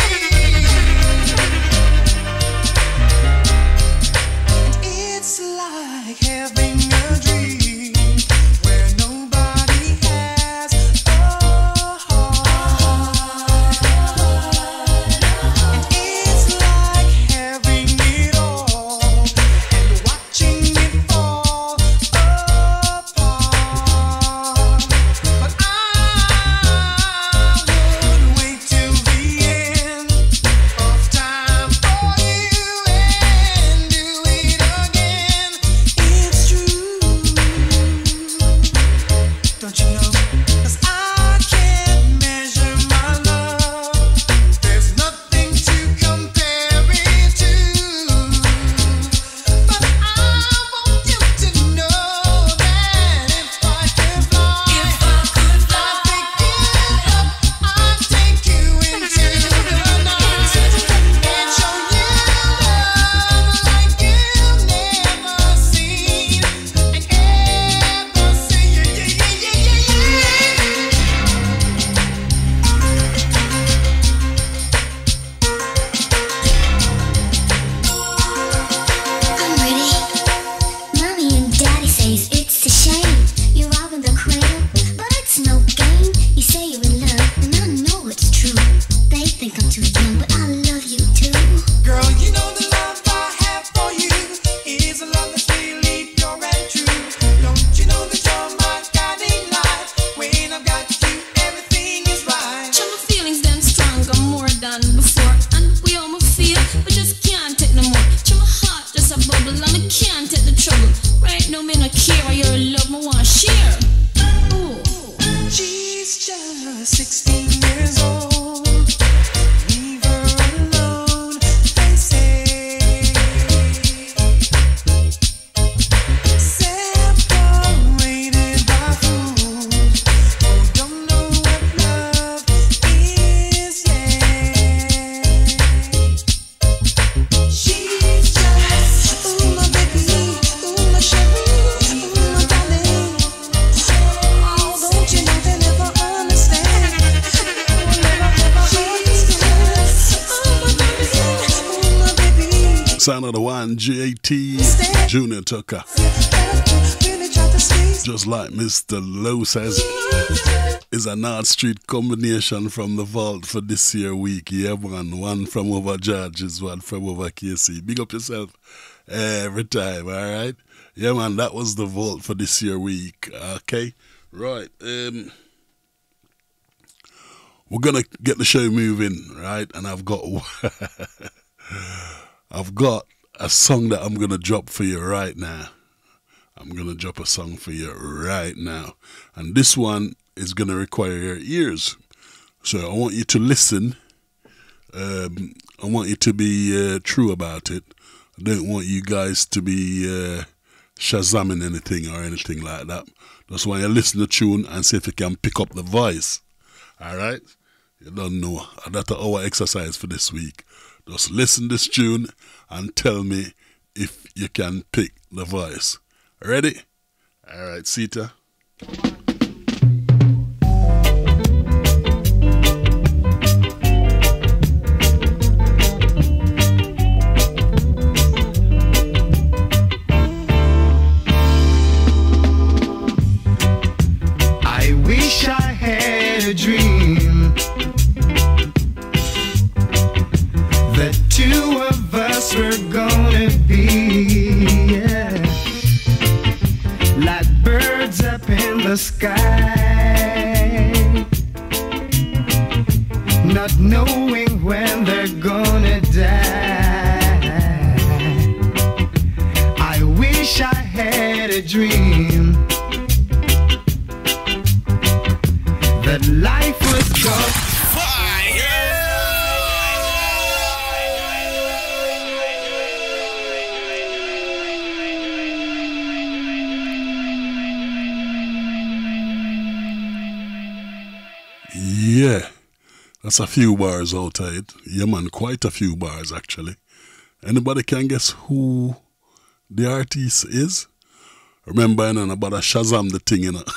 It's like having a dream where nobody has a heart. And it's like having it all and watching it fall apart. But I would wait till the end of time for you and do it again. It's true, don't you know? 'Cause I can't measure my love. There's nothing to compare it to. But I want you to know that if I could fly, if I could fly, I'd pick you up, I'd take you into the night and show you love like you've never seen and ever seen. Yeah, yeah, yeah, yeah, I'm ready. Mommy and Daddy says it's a shame you're out in the cradle, but it's no game. You say you're in love, and I know it's true. They think I'm too young, but I love you too. Girl, you know the love I have for you is a love that's really pure and true. Don't you know that you're my guiding light? When I've got you, everything is right. My feelings them stronger more than before, and we almost feel, but just can't take no more. My heart just a bubble, and I can't take the trouble. Right now, me no care, your love, me want share. Ooh. She's just sixteen years old. Leave her alone, they say. Separated by fools who don't know what love is yet. She's just, ooh my baby, ooh my chérie, ooh my darling. Oh, don't you know they never understand? Never, never understand. Oh my baby, ooh my baby. Sound of the one, G A T, Junior Tucker. Really try to squeeze. Just like Mister Lowe says, is a North Street combination from the vault for this year week. Yeah, man. One from over George's, one from over K C. Big up yourself every time, all right? Yeah, man, that was the vault for this year week. Okay? Right. Um, we're going to get the show moving, right? And I've got... I've got a song that I'm going to drop for you right now. I'm going to drop a song for you right now. And this one is going to require your ears. So I want you to listen. Um, I want you to be uh, true about it. I don't want you guys to be uh, shazamming anything or anything like that. Just want you to listen to the tune and see if you can pick up the voice. Alright? You don't know. That's our exercise for this week. Just listen to this tune and tell me if you can pick the voice. Ready? Alright, Sita. I wish I had a dream that two of us were gonna be, yeah, like birds up in the sky, not knowing when they're gonna die. I wish I had a dream that life was gone. Yeah, that's a few bars out of it. Yeah, man, quite a few bars actually. Anybody can guess who the artist is? Remember, you know, about a Shazam the thing, you know.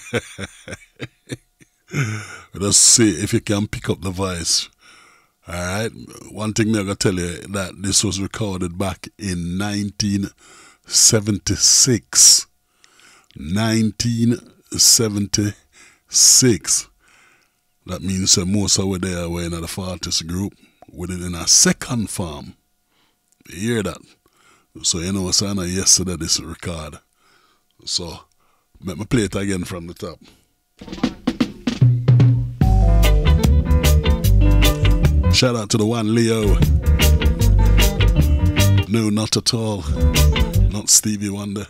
Just see if you can pick up the voice. Alright, one thing I'm going to tell you that this was recorded back in nineteen seventy-six. nineteen seventy-six. That means that most of there were in the Fortis group within a second form. You hear that? So you know what's on yesterday this record. So let me play it again from the top. Shout out to the one Leo. No, not at all. Not Stevie Wonder.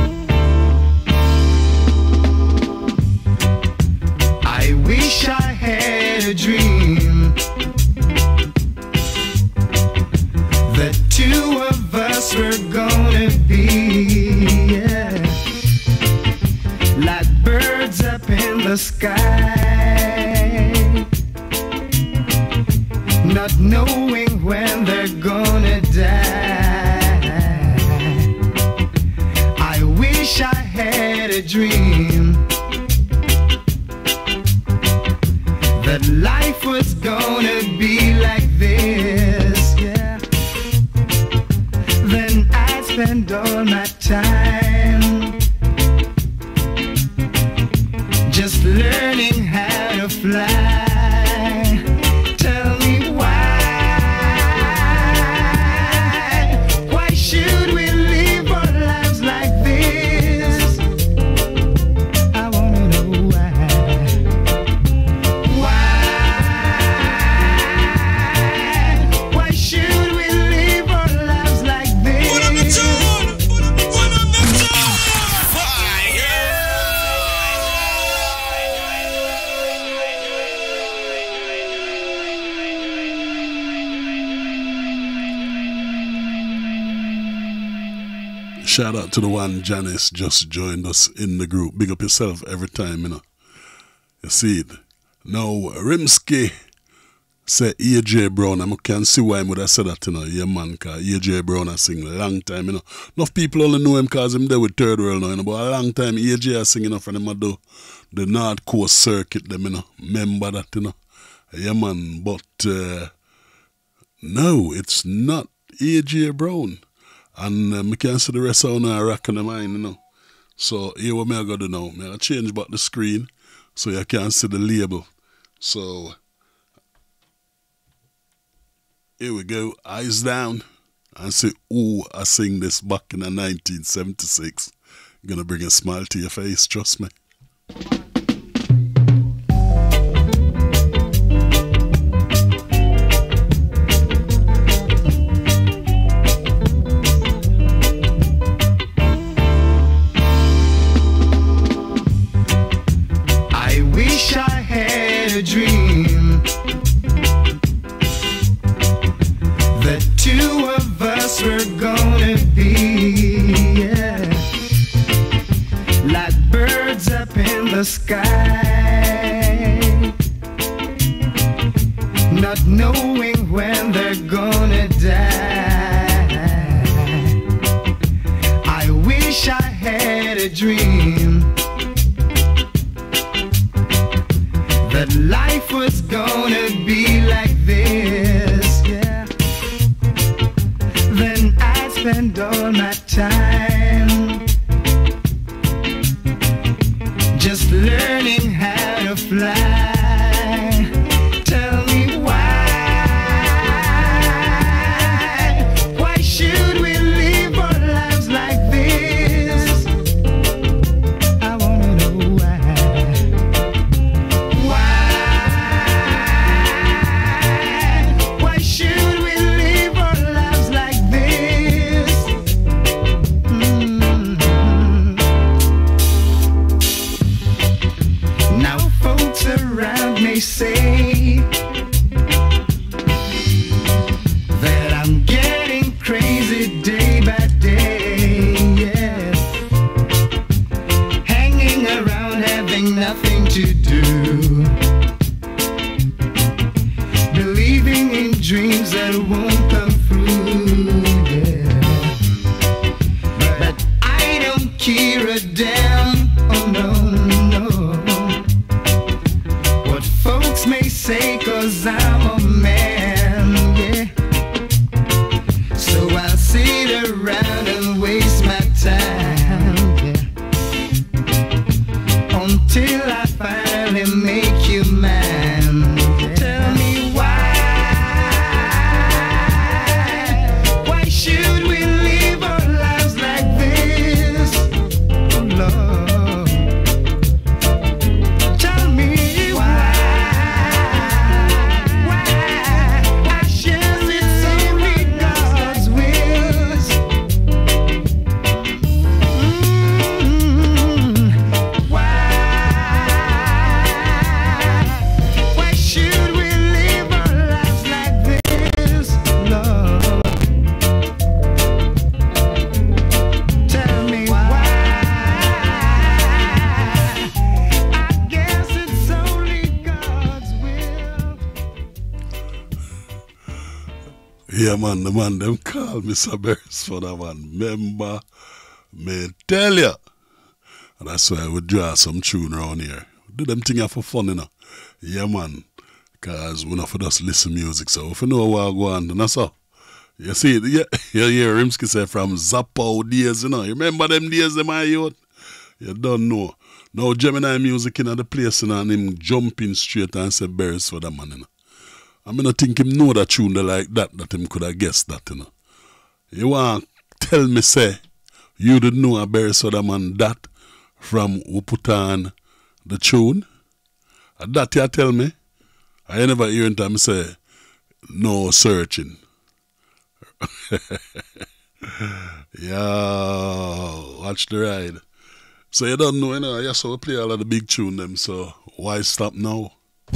I wish I had a dream that two of us were gonna be, yeah, like birds up in the sky, not knowing when they're gonna die. I wish I had a dream that life was gonna be like this, yeah. Then I'd spend all my time just learning how to fly. Tell me why, why should we live our lives like this? I wanna know why. Why should we live our lives like this? Put on the tune! Put on the, put on the tune! Shout out to the one Janice just joined us in the group. Big up yourself every time, you know. You see it. Now, Rimsky say A J Brown. I can see why I would have said that, you know. Yeah, man, because A J Brown has sing a long time, you know. Enough people only know him because him there with Third World now, you know. But a long time, A J has singing, you know, from him do the North Coast Circuit, them, you know. Remember that, you know. Yeah, man, but uh, no, it's not A J Brown. And uh, I can see the rest of them rocking the mind, you know. So here what I got to do now. I gotta change back the screen so you can see the label. So here we go. Eyes down and see who I sing this back in the nineteen seventy-six. Gonna bring a smile to your face, trust me. in the sky, not knowing when they're gonna die. I wish I had a dream that life was gonna be like this, yeah. Then I'd spend all my time just learning how to fly. Tell me why, why should we live our lives like this? I wanna know why. Why, why should we live our lives like this? Mm-hmm. Now folks around me say that I'm getting crazy day by day, yeah. Hanging around having nothing to do, believing in dreams that won't come through, yeah. But I don't care a damn, oh no, no, what folks may say, 'cause I'm a man, yeah. So I'll sit around and waste my time, yeah, until I finally make you mine, yeah. Tell me why, why should we live our lives like this? Oh Lord, tell me why, why, why should it only God's wills? Mm, why, why should we live our lives like this, Lord? Tell me why. I guess it's only God's will. Yeah, man, the man, them call me Mister Beresford, man. Remember, me tell ya. And that's why we draw some tune around here. Do them thing here for fun, you know. Yeah, man. Because we not for just listen music, so if you know what go on, then that's all. You see, yeah, you hear Rimsky say from Zappo days, you know. You remember them days, them I youth? You don't know. Now Gemini music in the place, you know, and him jumping straight and say Beresford, man, you know. I mean, I think him know that tune like that, that him could have guessed that, you know. You want to tell me, say, you didn't know a Beresford, man, that from who put on the tune? And that you tell me? I never hear him say, no searching. Yeah, watch the ride. So you don't know, you know, yes, so we play all of the big tune them, so why stop now?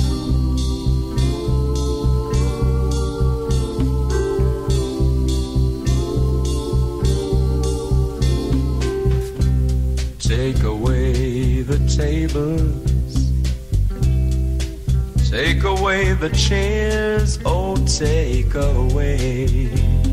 Take away the tables, take away the chairs, oh take away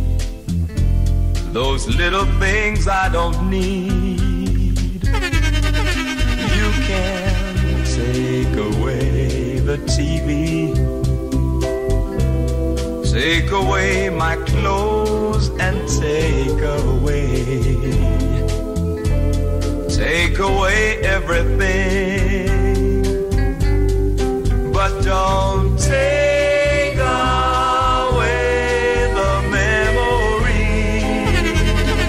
those little things I don't need. You can take away the T V, take away my clothes and take away, take away everything, but don't take away the memories,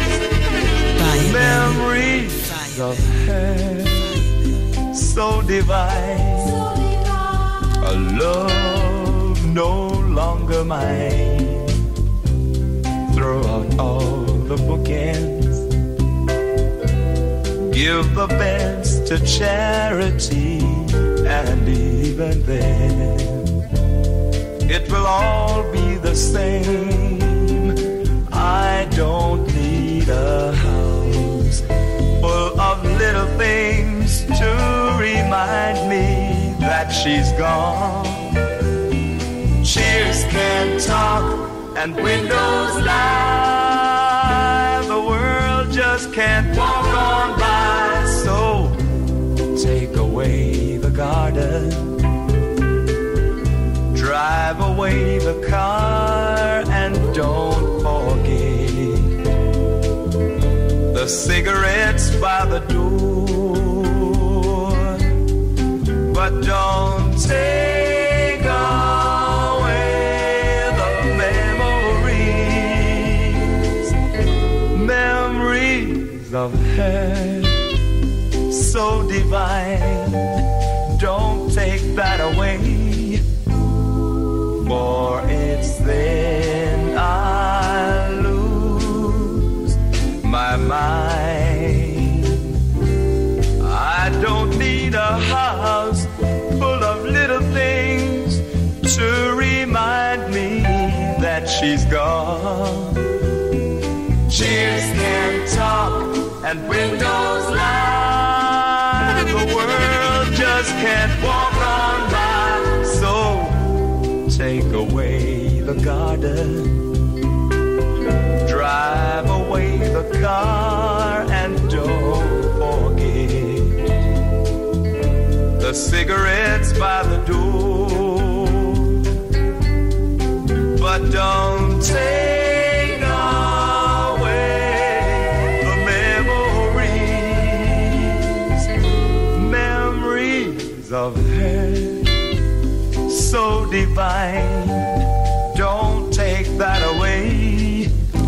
memories of her, so divine, a love no longer mine. Throw out all the bookends, give the best to charity, and even then it will all be the same. I don't need a house full of little things to remind that she's gone. Cheers can't talk and windows lie. The world just can't walk on by. So take away the garden, drive away the car, and don't forget the cigarettes by the door. But don't take away the memories, memories of her so divine. Don't take that away, for it's then I lose my mind. I don't need a house full of little things to remind me that she's gone. Cheers can't talk and windows lie. The world just can't walk on by. So take away the garden, drive away the car, and don't forget the cigarettes by the door. But don't take away the memories, memories of her so divine. Don't take that away,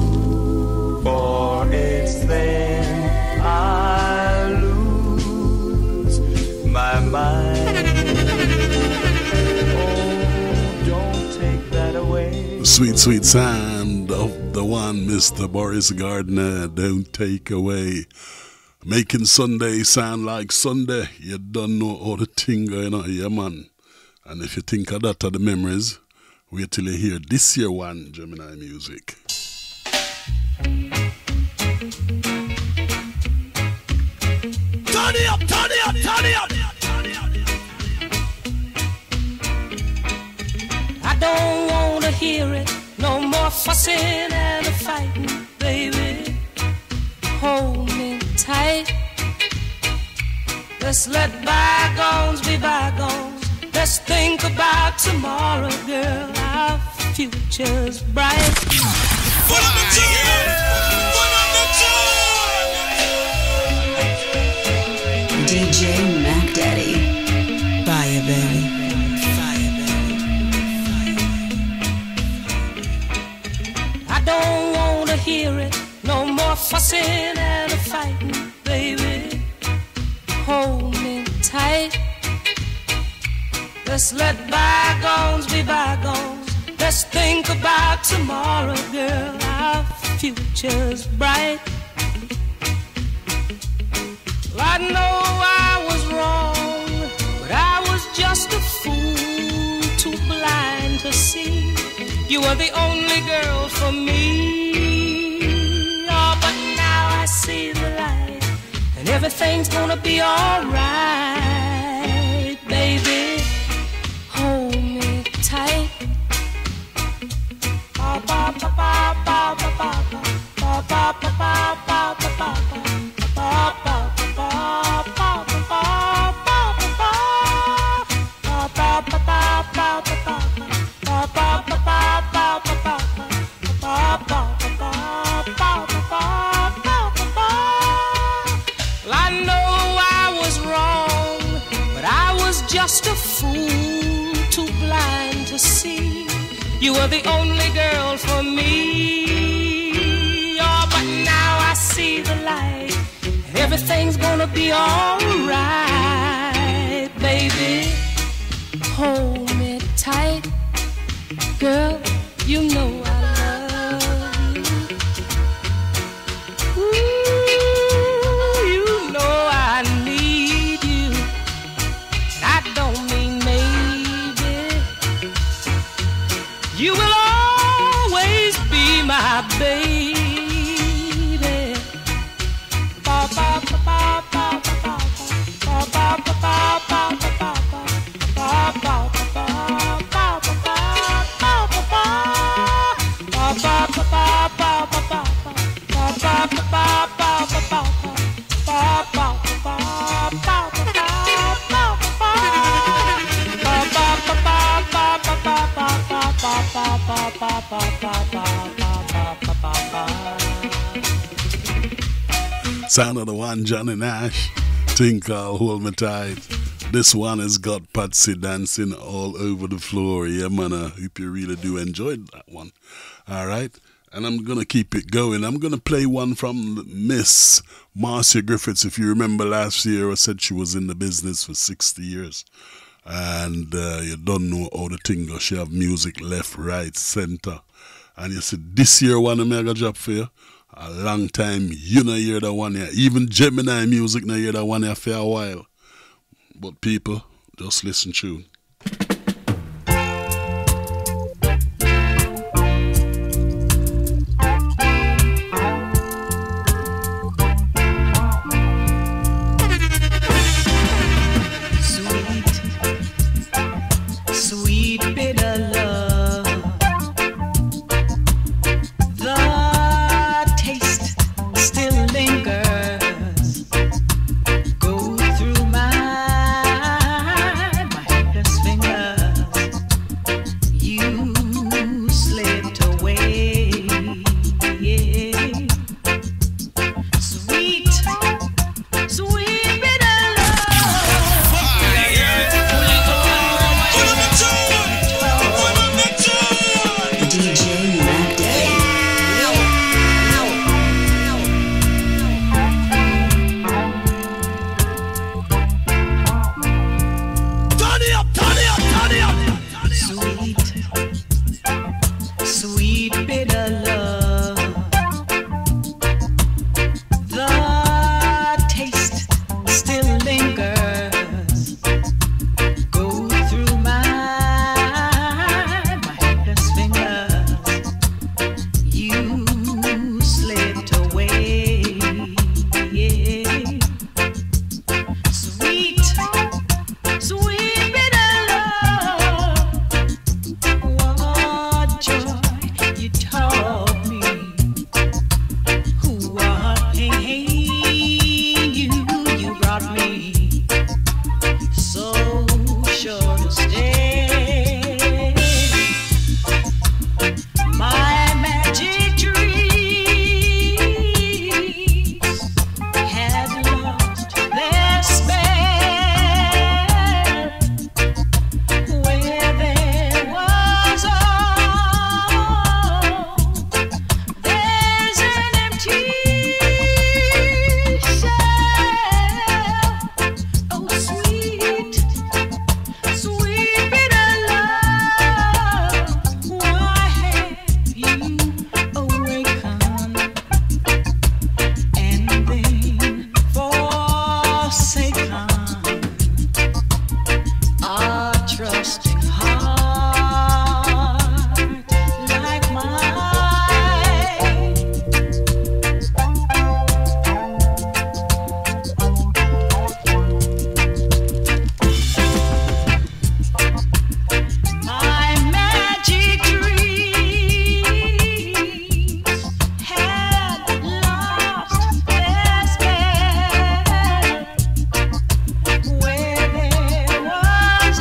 for it's then I lose my mind. Oh, don't take that away. Sweet, sweet sound of the one Mister Boris Gardner. Don't take away. Making Sunday sound like Sunday. You don't know all the thing going on here, man. And if you think of that, are the memories, wait till you hear this year one Gemini music. Turn it up, turn it up, turn it up. I don't want to hear it. No more fussing and a fighting, baby. Hold me tight. Let's let bygones be bygones. Let's think about tomorrow, girl. Our future's bright. Put on the tune! Put on the tune! D J Mac Daddy. Fire, baby. Fire, baby. I don't want to hear it. No more fussing and a fighting, baby. Hold me tight. Let's let bygones be bygones. Let's think about tomorrow, girl. Our future's bright. Well, I know I was wrong, but I was just a fool, too blind to see you were the only girl for me. Oh, but now I see the light, and everything's gonna be alright, baby. Hold me tight. Ba ba ba ba ba ba ba ba ba ba ba ba ba ba ba. Just a fool, too blind to see you were the only girl for me. Oh, but now I see the light, and everything's gonna be alright, baby. Hold me tight, girl, you know I love you. Ooh, you know I need you. I don't mean maybe. You will always be my baby. Ba ba ba ba ba ba ba ba ba ba ba ba ba. Sound of the one, Johnny Nash. Thing called Hold Me Tight. This one has got Patsy dancing all over the floor. Yeah, man. I hope you really do enjoy that one. All right. And I'm going to keep it going. I'm going to play one from Miss Marcia Griffiths. If you remember last year, I said she was in the business for sixty years. And uh, you don't know how the thing goes. She have music left, right, center. And you said, this year one of me I got a job for you. A long time, you know hear that one here. Even Gemini music know hear that one here for a while. But people, just listen to. Sweet, sweet bitter love. The taste still lingers. Go through my my helpless fingers. You slipped away. Yeah. Sweet, sweet bitter D J Mac Daddy. Turn it up, turn it up, turn it up. Sweet, sweet bitter love. The taste still lingers. Go through my my helpless fingers. You slipped away. Yeah. Sweet, sweet bitter love. What joy you taught me. What pain you you brought me. So sure to stay. My magic dreams had lost their spell. Where there was all, there's an empty shell. Oh, sweet, sweet bitter love. Why have you awakened and then forsaken a trusting heart like mine? My magic dreams had lost their spell. Where there was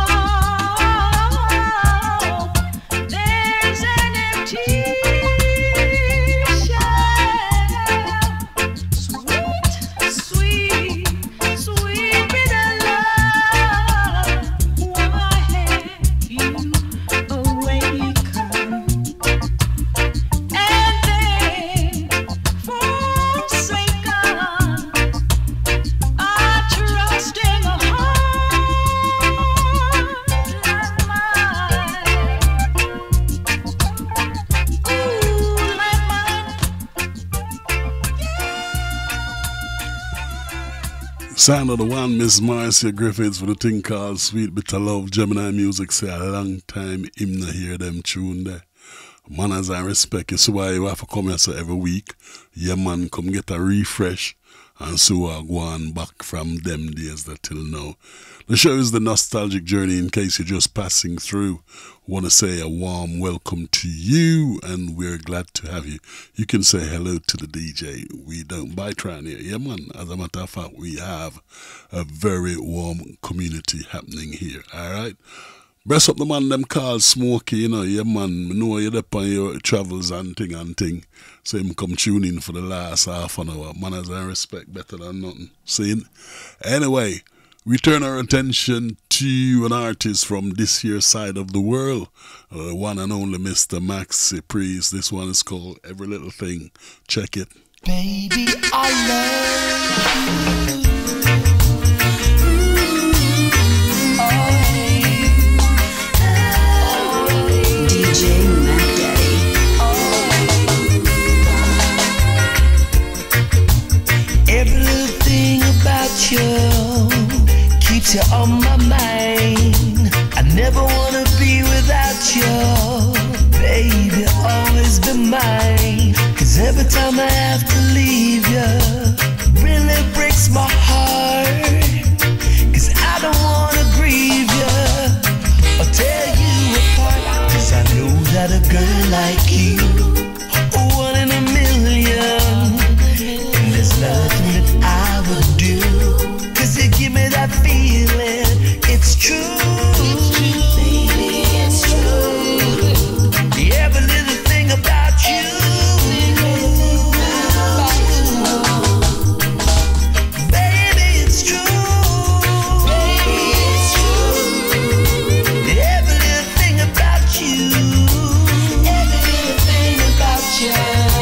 all, there's an empty shell. Sweet, sweet, sweet bitter love. Why have you awakened and then forsaken a trusting heart like mine? Ooh, like mine. Sound of the one, Miss Marcia Griffiths, for the thing called Sweet Bitter Love. Gemini music say a long time him not hear them tune there. Manners and respect. You see why you have to come here so every week. Yeah, man, come get a refresh. And so I go on back from them days that till now. The show is The Nostalgic Journey. In case you're just passing through, want to say a warm welcome to you, and we're glad to have you. You can say hello to the D J. We don't bite around here. Yeah, man. As a matter of fact, we have a very warm community happening here. All right. Breast up the man them called Smokey, you know, yeah man, I know you're up on your travels and thing and thing. So him come tune in for the last half an hour. Manners and respect better than nothing. See? Anyway, we turn our attention to an artist from this here side of the world. The uh, one and only Mister Maxi Priest. This one is called Every Little Thing. Check it. Baby, I love you. You keeps you on my mind. I never wanna be without you, baby, always be mine. Cause every time I have to leave you, really breaks my heart. Cause I don't wanna grieve you or tear you apart. Cause I know that a girl like you, one in a million, and there's nothing that I would do. You give me that feeling, it's true, it's true, baby, it's true. Every little thing about you, baby, it's true, baby, it's true. Every little thing about you, every little thing about you.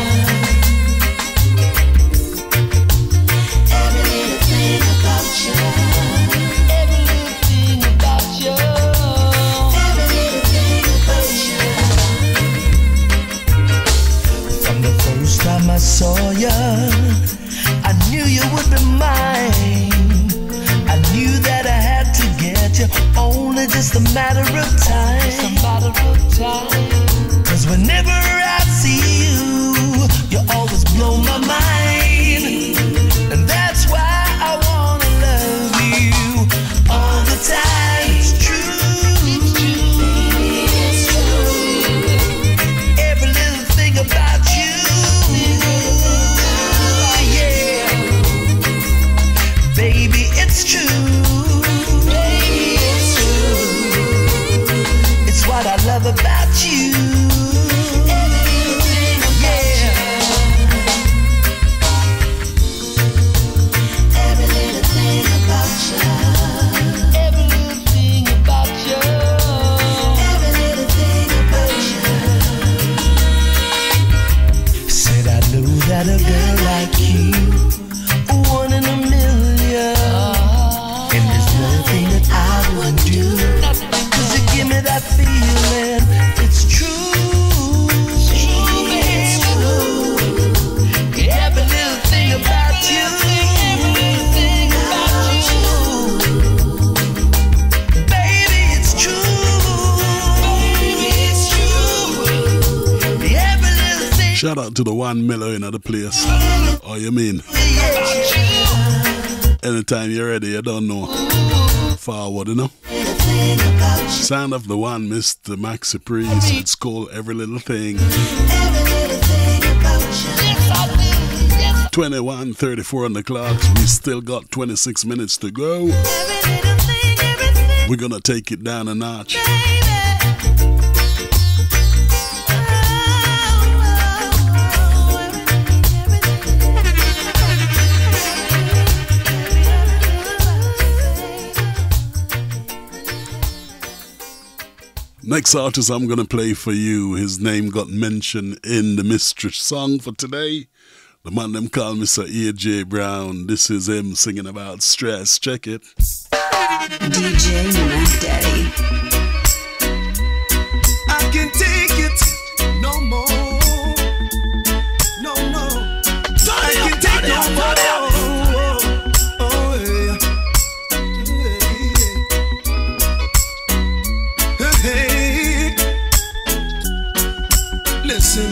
I saw you, I knew you would be mine. I knew that I had to get you, only just a matter of time. Just a matter of time. Cause whenever I see you, you always blow my mind. And that's why I wanna love you all the time. It's true, it's true, it's true. Every little thing about you. It's true, baby, it's true. It's what I love about you. Everything about you. Every little thing about you. Every little thing about you. Every little thing about you. Said I knew that a girl like you, one in a million. And there's nothing that I would do, cause you give me that feeling. It's true, it's true, baby, it's true. Every little thing about you, every little thing about you. Baby, it's true, baby, it's true. Every little thing. Shout out to the one Miller in the place. Oh, you mean? Anytime you're ready, you don't know. Forward, you know. Sound of the one, Mister Maxi Priest. It's called Every Little Thing. twenty-one thirty-four on the clock. We still got twenty-six minutes to go. We're gonna take it down a notch. Next artist I'm going to play for you, his name got mentioned in the mystery song for today. The man them call Mister A J Brown. This is him singing about stress. Check it. D J Mac Daddy. I can't take it no more. No, no. I can't take no more. Listen,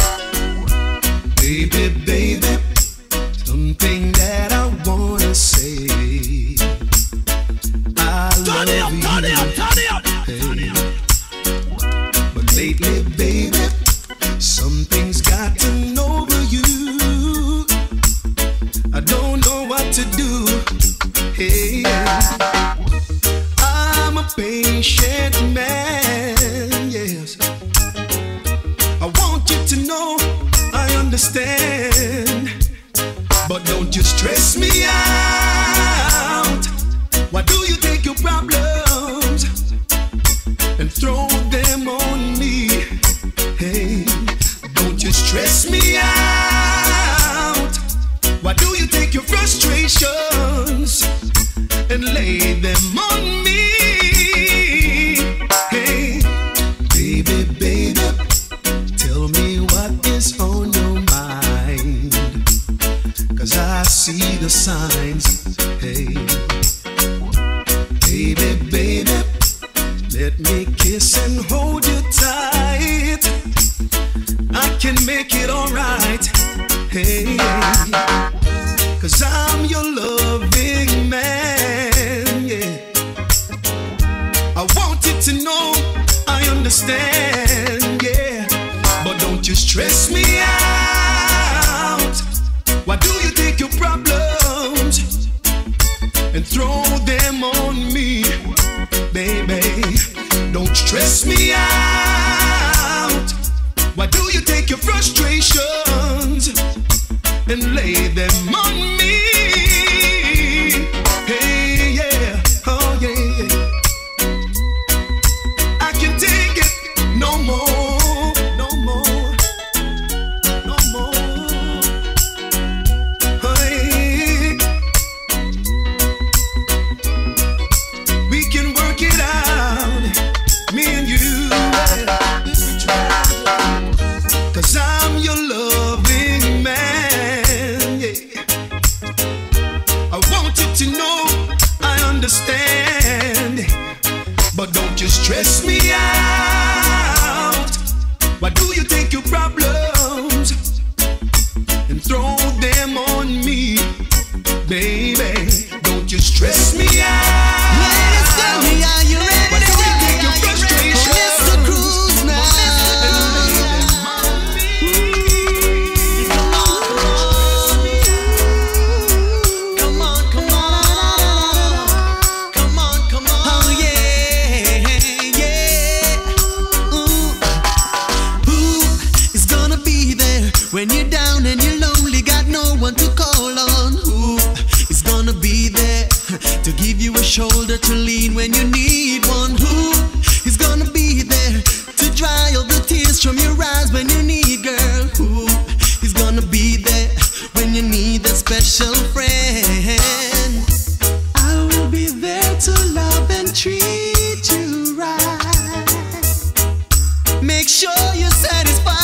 baby, baby, something that I wanna say. I love you. Turn it up, turn it up, turn it up. But lately, baby, something's gotten over you. I don't know what to do. Hey, I'm a patient man, yes. I want you to know I understand, but don't you stress me out. Why do you take your problems and throw them on me? Hey, don't you stress me out. Why do you take your frustrations and lay them on me? Hey, baby, baby, tell me what is on your mind, 'cause I see the signs. Hey, baby, baby, let me kiss and hold you tight. I can make it alright. Hey, 'cause I'm your loving man, yeah. I want you to know I understand, yeah. But don't you stress me out. Why do you take your problems and throw them on me, baby? Don't stress me out. Why do you take your frustrations and lay them on me? Hey, yeah, oh yeah, yeah. I can take it no more, no more, no more. Hey, we can work it out, me and you. 'Cause I'm your loving man, yeah. I want you to know I understand, but don't you stress me out. Why do you take your problems and throw them on me, baby? Don't you stress me out. Ladies, tell me, are you ready? Why do you take your frustration? Mister Cruz now. When you're down and you're lonely, got no one to call on. Who is gonna be there to give you a shoulder to lean when you need one? Who is gonna be there to dry all the tears from your eyes when you need, girl? Who is gonna be there when you need a special friend? I will be there to love and treat you right. Make sure you're satisfied.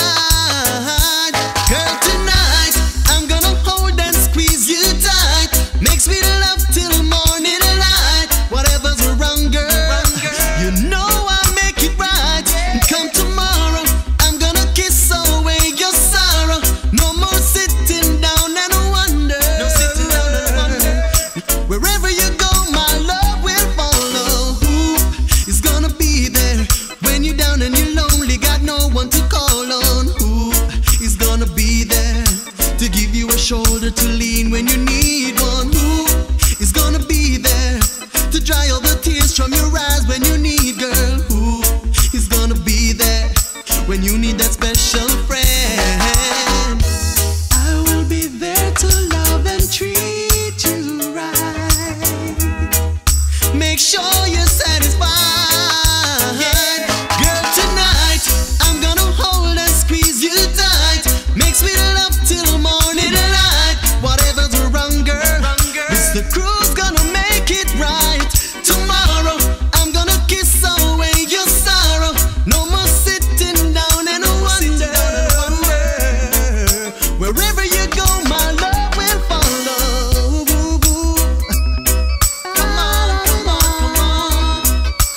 Shoulder to lean when you need one. Who is gonna be there to dry all the tears from your eyes when you need, girl? Who is gonna be there when you need that special friend? I will be there to love and treat you right. Make sure you're satisfied. Girl, tonight I'm gonna hold and squeeze you tight. Make sweet love till morning. Whatever's wrong, girl, Mister Cruz gonna make it right. Tomorrow I'm gonna kiss away your sorrow. No more sitting down and wonder. Wherever you go, my love will follow. Come on, come on, come on.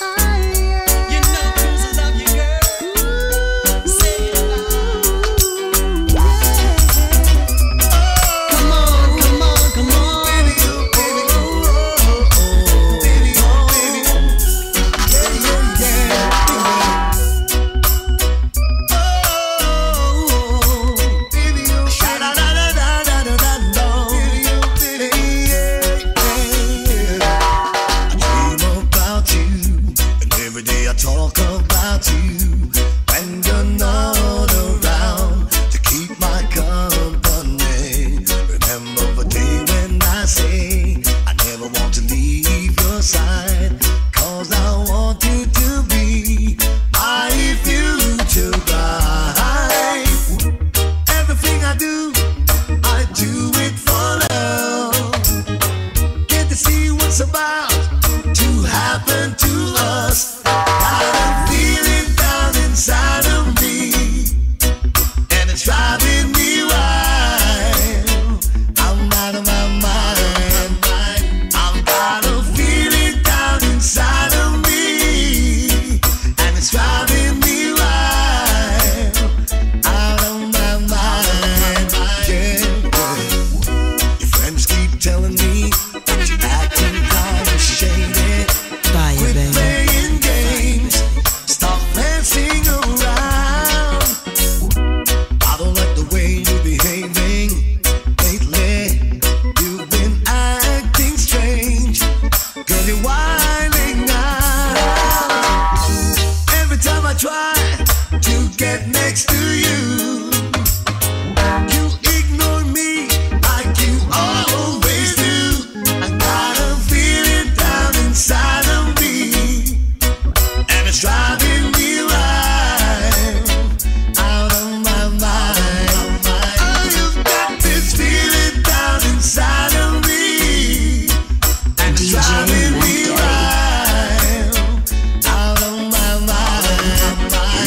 talk about you when you're not around to keep my company. Remember the day when I say I never want to leave your side, 'cause I want you to be my future bride. Everything I do, I do it for love. Get to see what's about to happen to us. Got a feeling down inside of me, and it's driving me wild. I'm out of my mind. I've got a feeling down inside of me, and it's driving me wild. Out of my mind, yeah. Your friends keep telling me that you're acting kind of shady. Bye, Quit baby. playing games, stop messing around. I don't like the way you're behaving lately. You've been acting strange, girl, you're wilding out. Every time I try to get next to you, you ignore me like you always do. I got a feeling down inside of me, and it's driving me wild. Out of my mind. I've got this feeling down inside of me, and it's driving me wild. Out of my mind.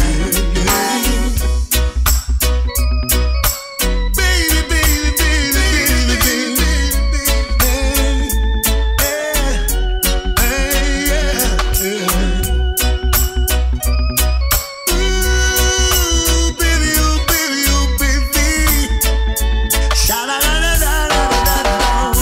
Baby, baby, baby, baby, baby, baby, hey, yeah, yeah. Ooh, baby, oh, baby, oh, baby. Sha-la-la-la-la-la-la-la.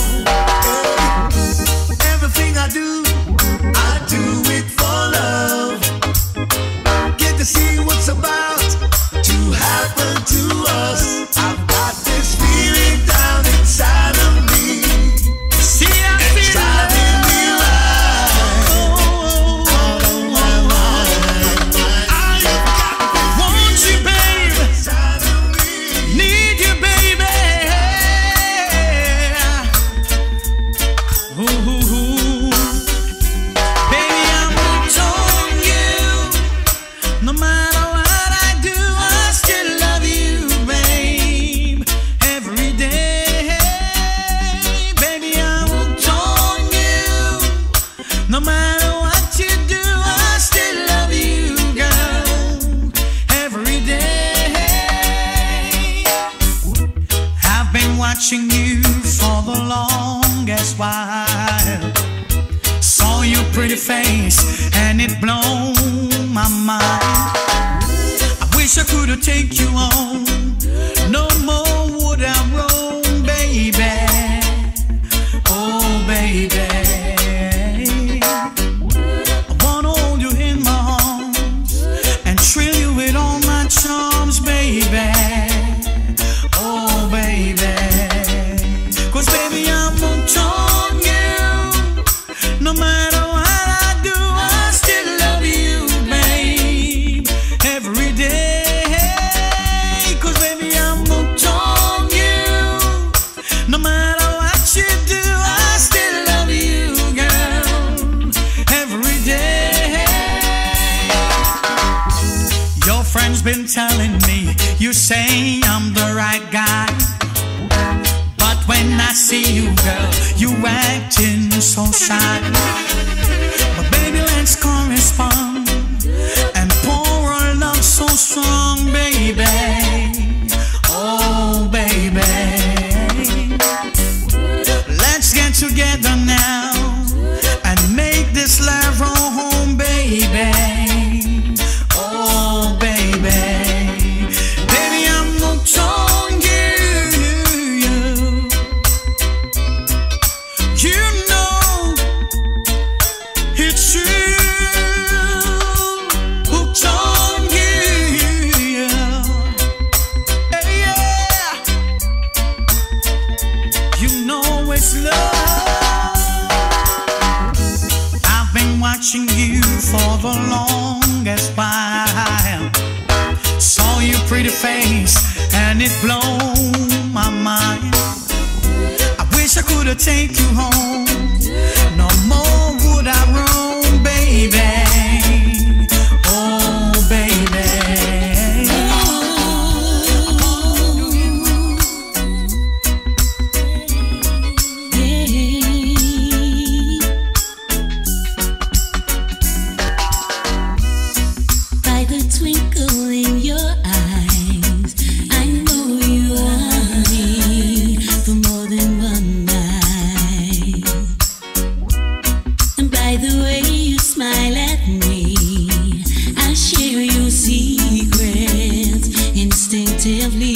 Hey. Everything I do, I do it for love. Get to see what's about to happen to us. I've got this feeling down inside of me. See, I feel driving me wild. Out of my mind. I've got Want you, babe. inside of me. Need you, baby. Ooh, ooh, ooh. Baby, I'm hooked on you. No matter what I do, I still love you, babe. Every day, baby, I'm hooked on you. No matter what you do, I still love you, girl. Every day. I've been watching you for the longest while. Saw your pretty face and it blown my mind. I wish I could have take you home. No more would I roam, baby. Oh, baby. I wanna hold you in my arms and thrill you with all my charms, baby. Oh, baby. 'Cause baby, I'm hooked on you. No matter what I do, I still love you, babe. Every day. 'Cause baby, I'm hooked on you. No matter what you do, I still love you, girl. Every day. Your friends been telling me, you say I'm the right guy. But when I see you, girl, you acting so shy. But baby, let's correspond and pour our love so strong, baby. Oh, baby. Let's get together now and make this love our home, baby. Oh, baby. Baby, I'm hooked on you. You know it's true. Hooked on you. Hey, yeah. You know it's love. I've been watching you for the long longest while. Saw your pretty face and it blown my mind. I wish I could have take you home. No more would I roam, baby. Oh, baby. By the twinkle in your eyes, I know you are me for more than one night. And by the way you smile at me, I share your secrets instinctively.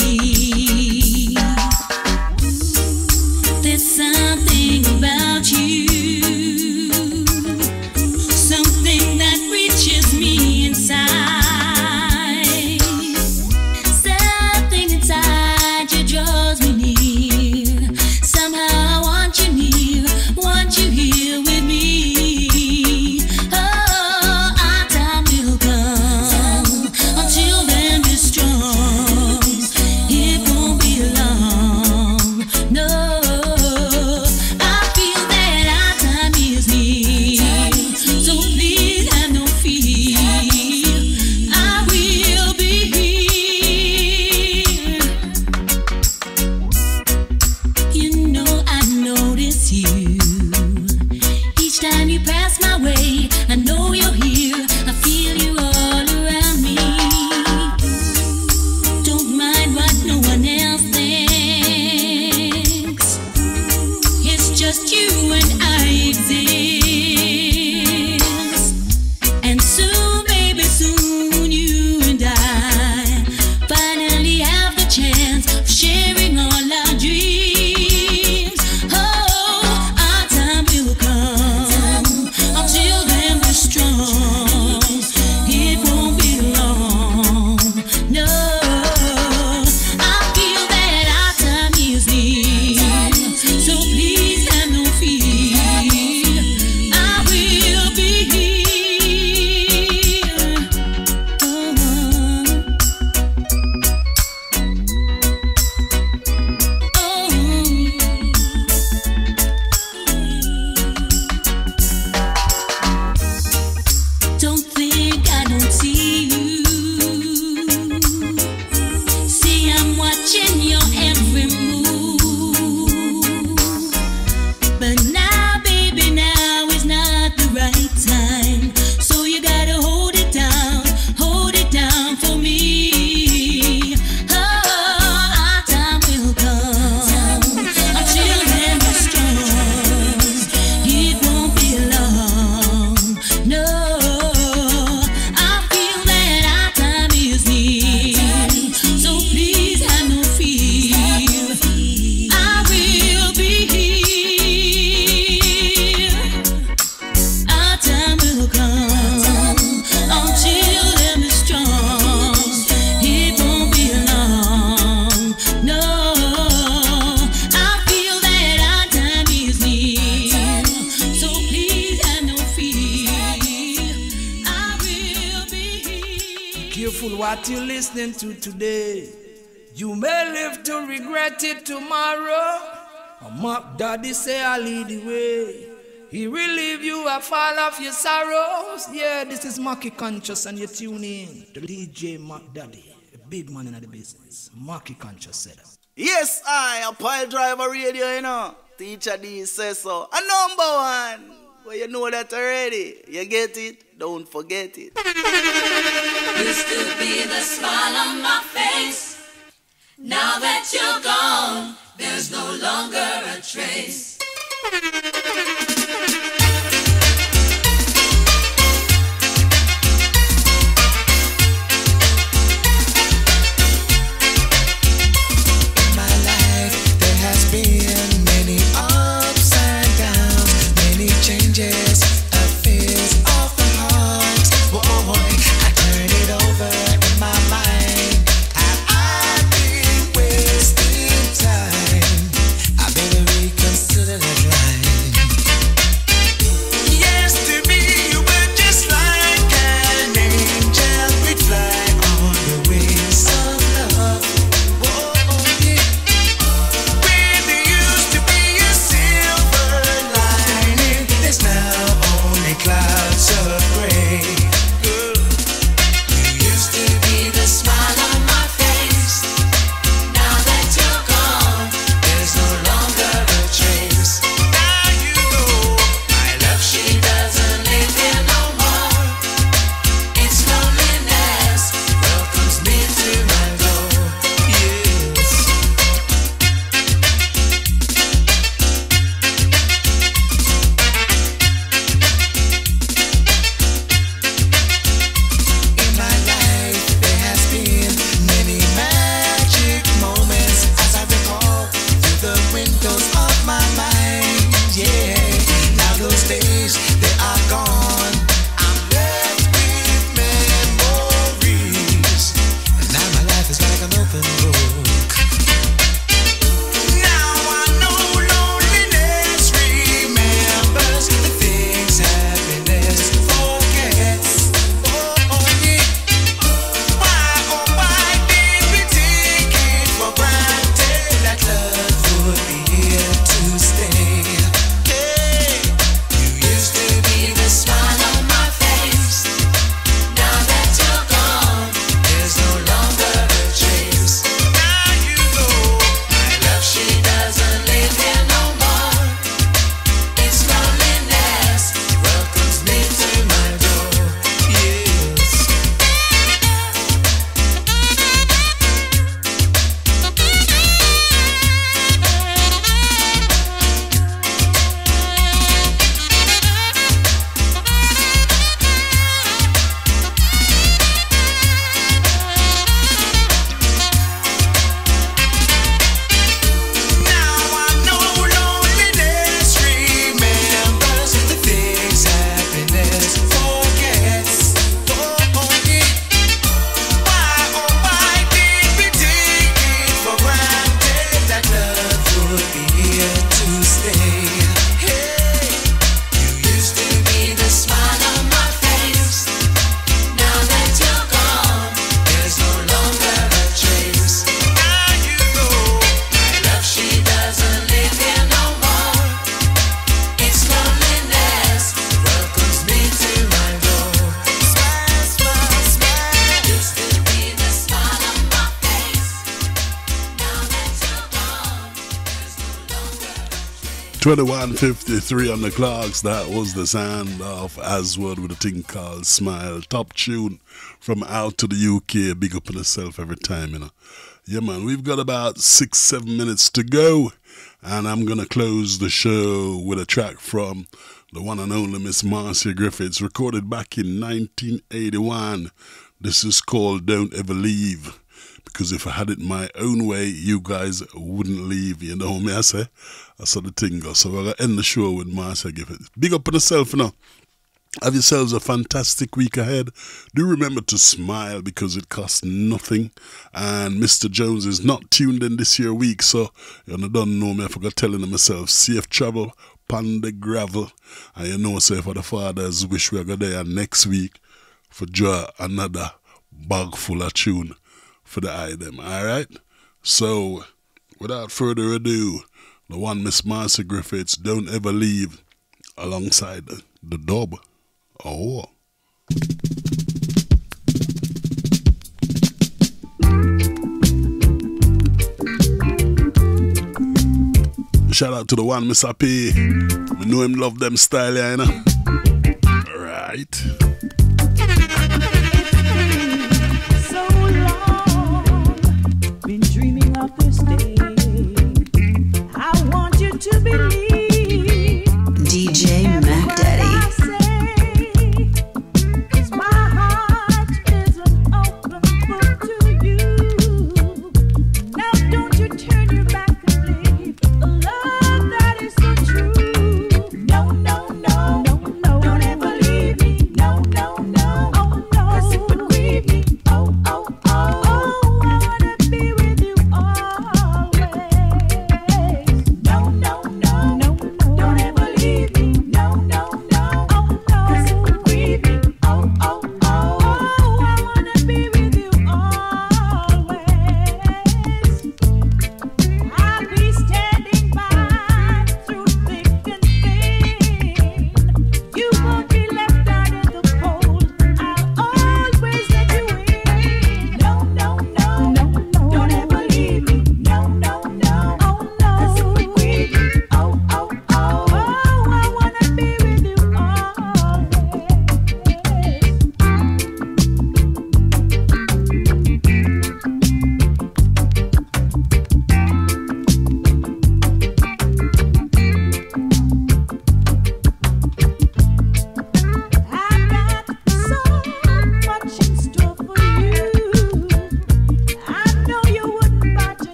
There's something about you, something that reaches me inside. Something inside you draws me near. Somehow I want you near, want you here with me. Oh, our time will come. Until then, be strong. It won't be long. No, I feel that our time is near. So please have no fear. I will be here. You know I notice you each time you pass my way. I know you're here. I feel you all around me. Don't mind what no one else thinks. It's just you and I exist. And soon, baby, soon you and I finally have the chance of sharing all our dreams. Oh, our time will come. Until then, we're strong. It won't be long. No, I feel that our time is near. So please have no fear. I will be here. Oh. Don't think I don't see you. See, I'm watching your every move. But now, baby, now is not the right time. So you gotta hold it down, hold it down for me. Oh, our time will come. Until then, we're strong. It won't be long. No, I feel that our time is near. So please have no fear. I will be here. Our time will come. Until then, we're strong. It won't be long. No, I feel that our time is near. So please have no fear. I will be here. Careful what you're listening to today. You may live to regret it tomorrow. Mark Daddy say I lead the way. He relieve you a fall of your sorrows. Yeah, this is Marky Conscious and you tune in to D J Mark Daddy, a big man in the business. Marky Conscious said that. Yes, I, a pile driver radio, you know. Teacher D says so. A number one. Well, you know that already. You get it? Don't forget it. Used to be the smile on my face. Now that you're gone, there's no longer a trace. My life, there has been many ups and downs, many changes, affairs of the heart. Boy, I turn it over in my mind. Have I been wasting time? I better reconsider that line. twenty-one fifty-three on the clocks. That was the sound of Aswad with a thing called Smile. Top tune from out to the U K. Big up on yourself every time, you know. Yeah, man, we've got about six, seven minutes to go. And I'm going to close the show with a track from the one and only Miss Marcia Griffiths, recorded back in nineteen eighty-one. This is called Don't Ever Leave. Because if I had it my own way, you guys wouldn't leave. You know me, I say? That's how the thing goes. So we're going to end the show with Marcia Griffiths. Big up on yourself, you know. Have yourselves a fantastic week ahead. Do remember to smile because it costs nothing. And Mister Jones is not tuned in this year week, so you don't know me. I forgot telling him myself. Safe travel, pon the gravel. And you know, say for the fathers, wish we go there next week for draw another bag full of tune for the item. Alright? So, without further ado, the one Miss Marcia Griffiths, Don't Ever Leave, alongside the, the dub. Oh. Shout out to the one Miss Happy. We know him love them style, yeah, you know? Right. So long, been dreaming of this day. I want you to believe. D J Mac Daddy. Cause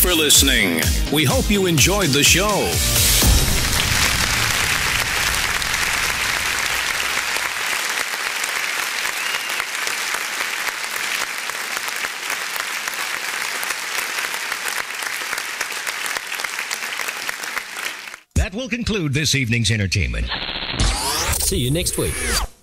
for listening. We hope you enjoyed the show. That will conclude this evening's entertainment. See you next week.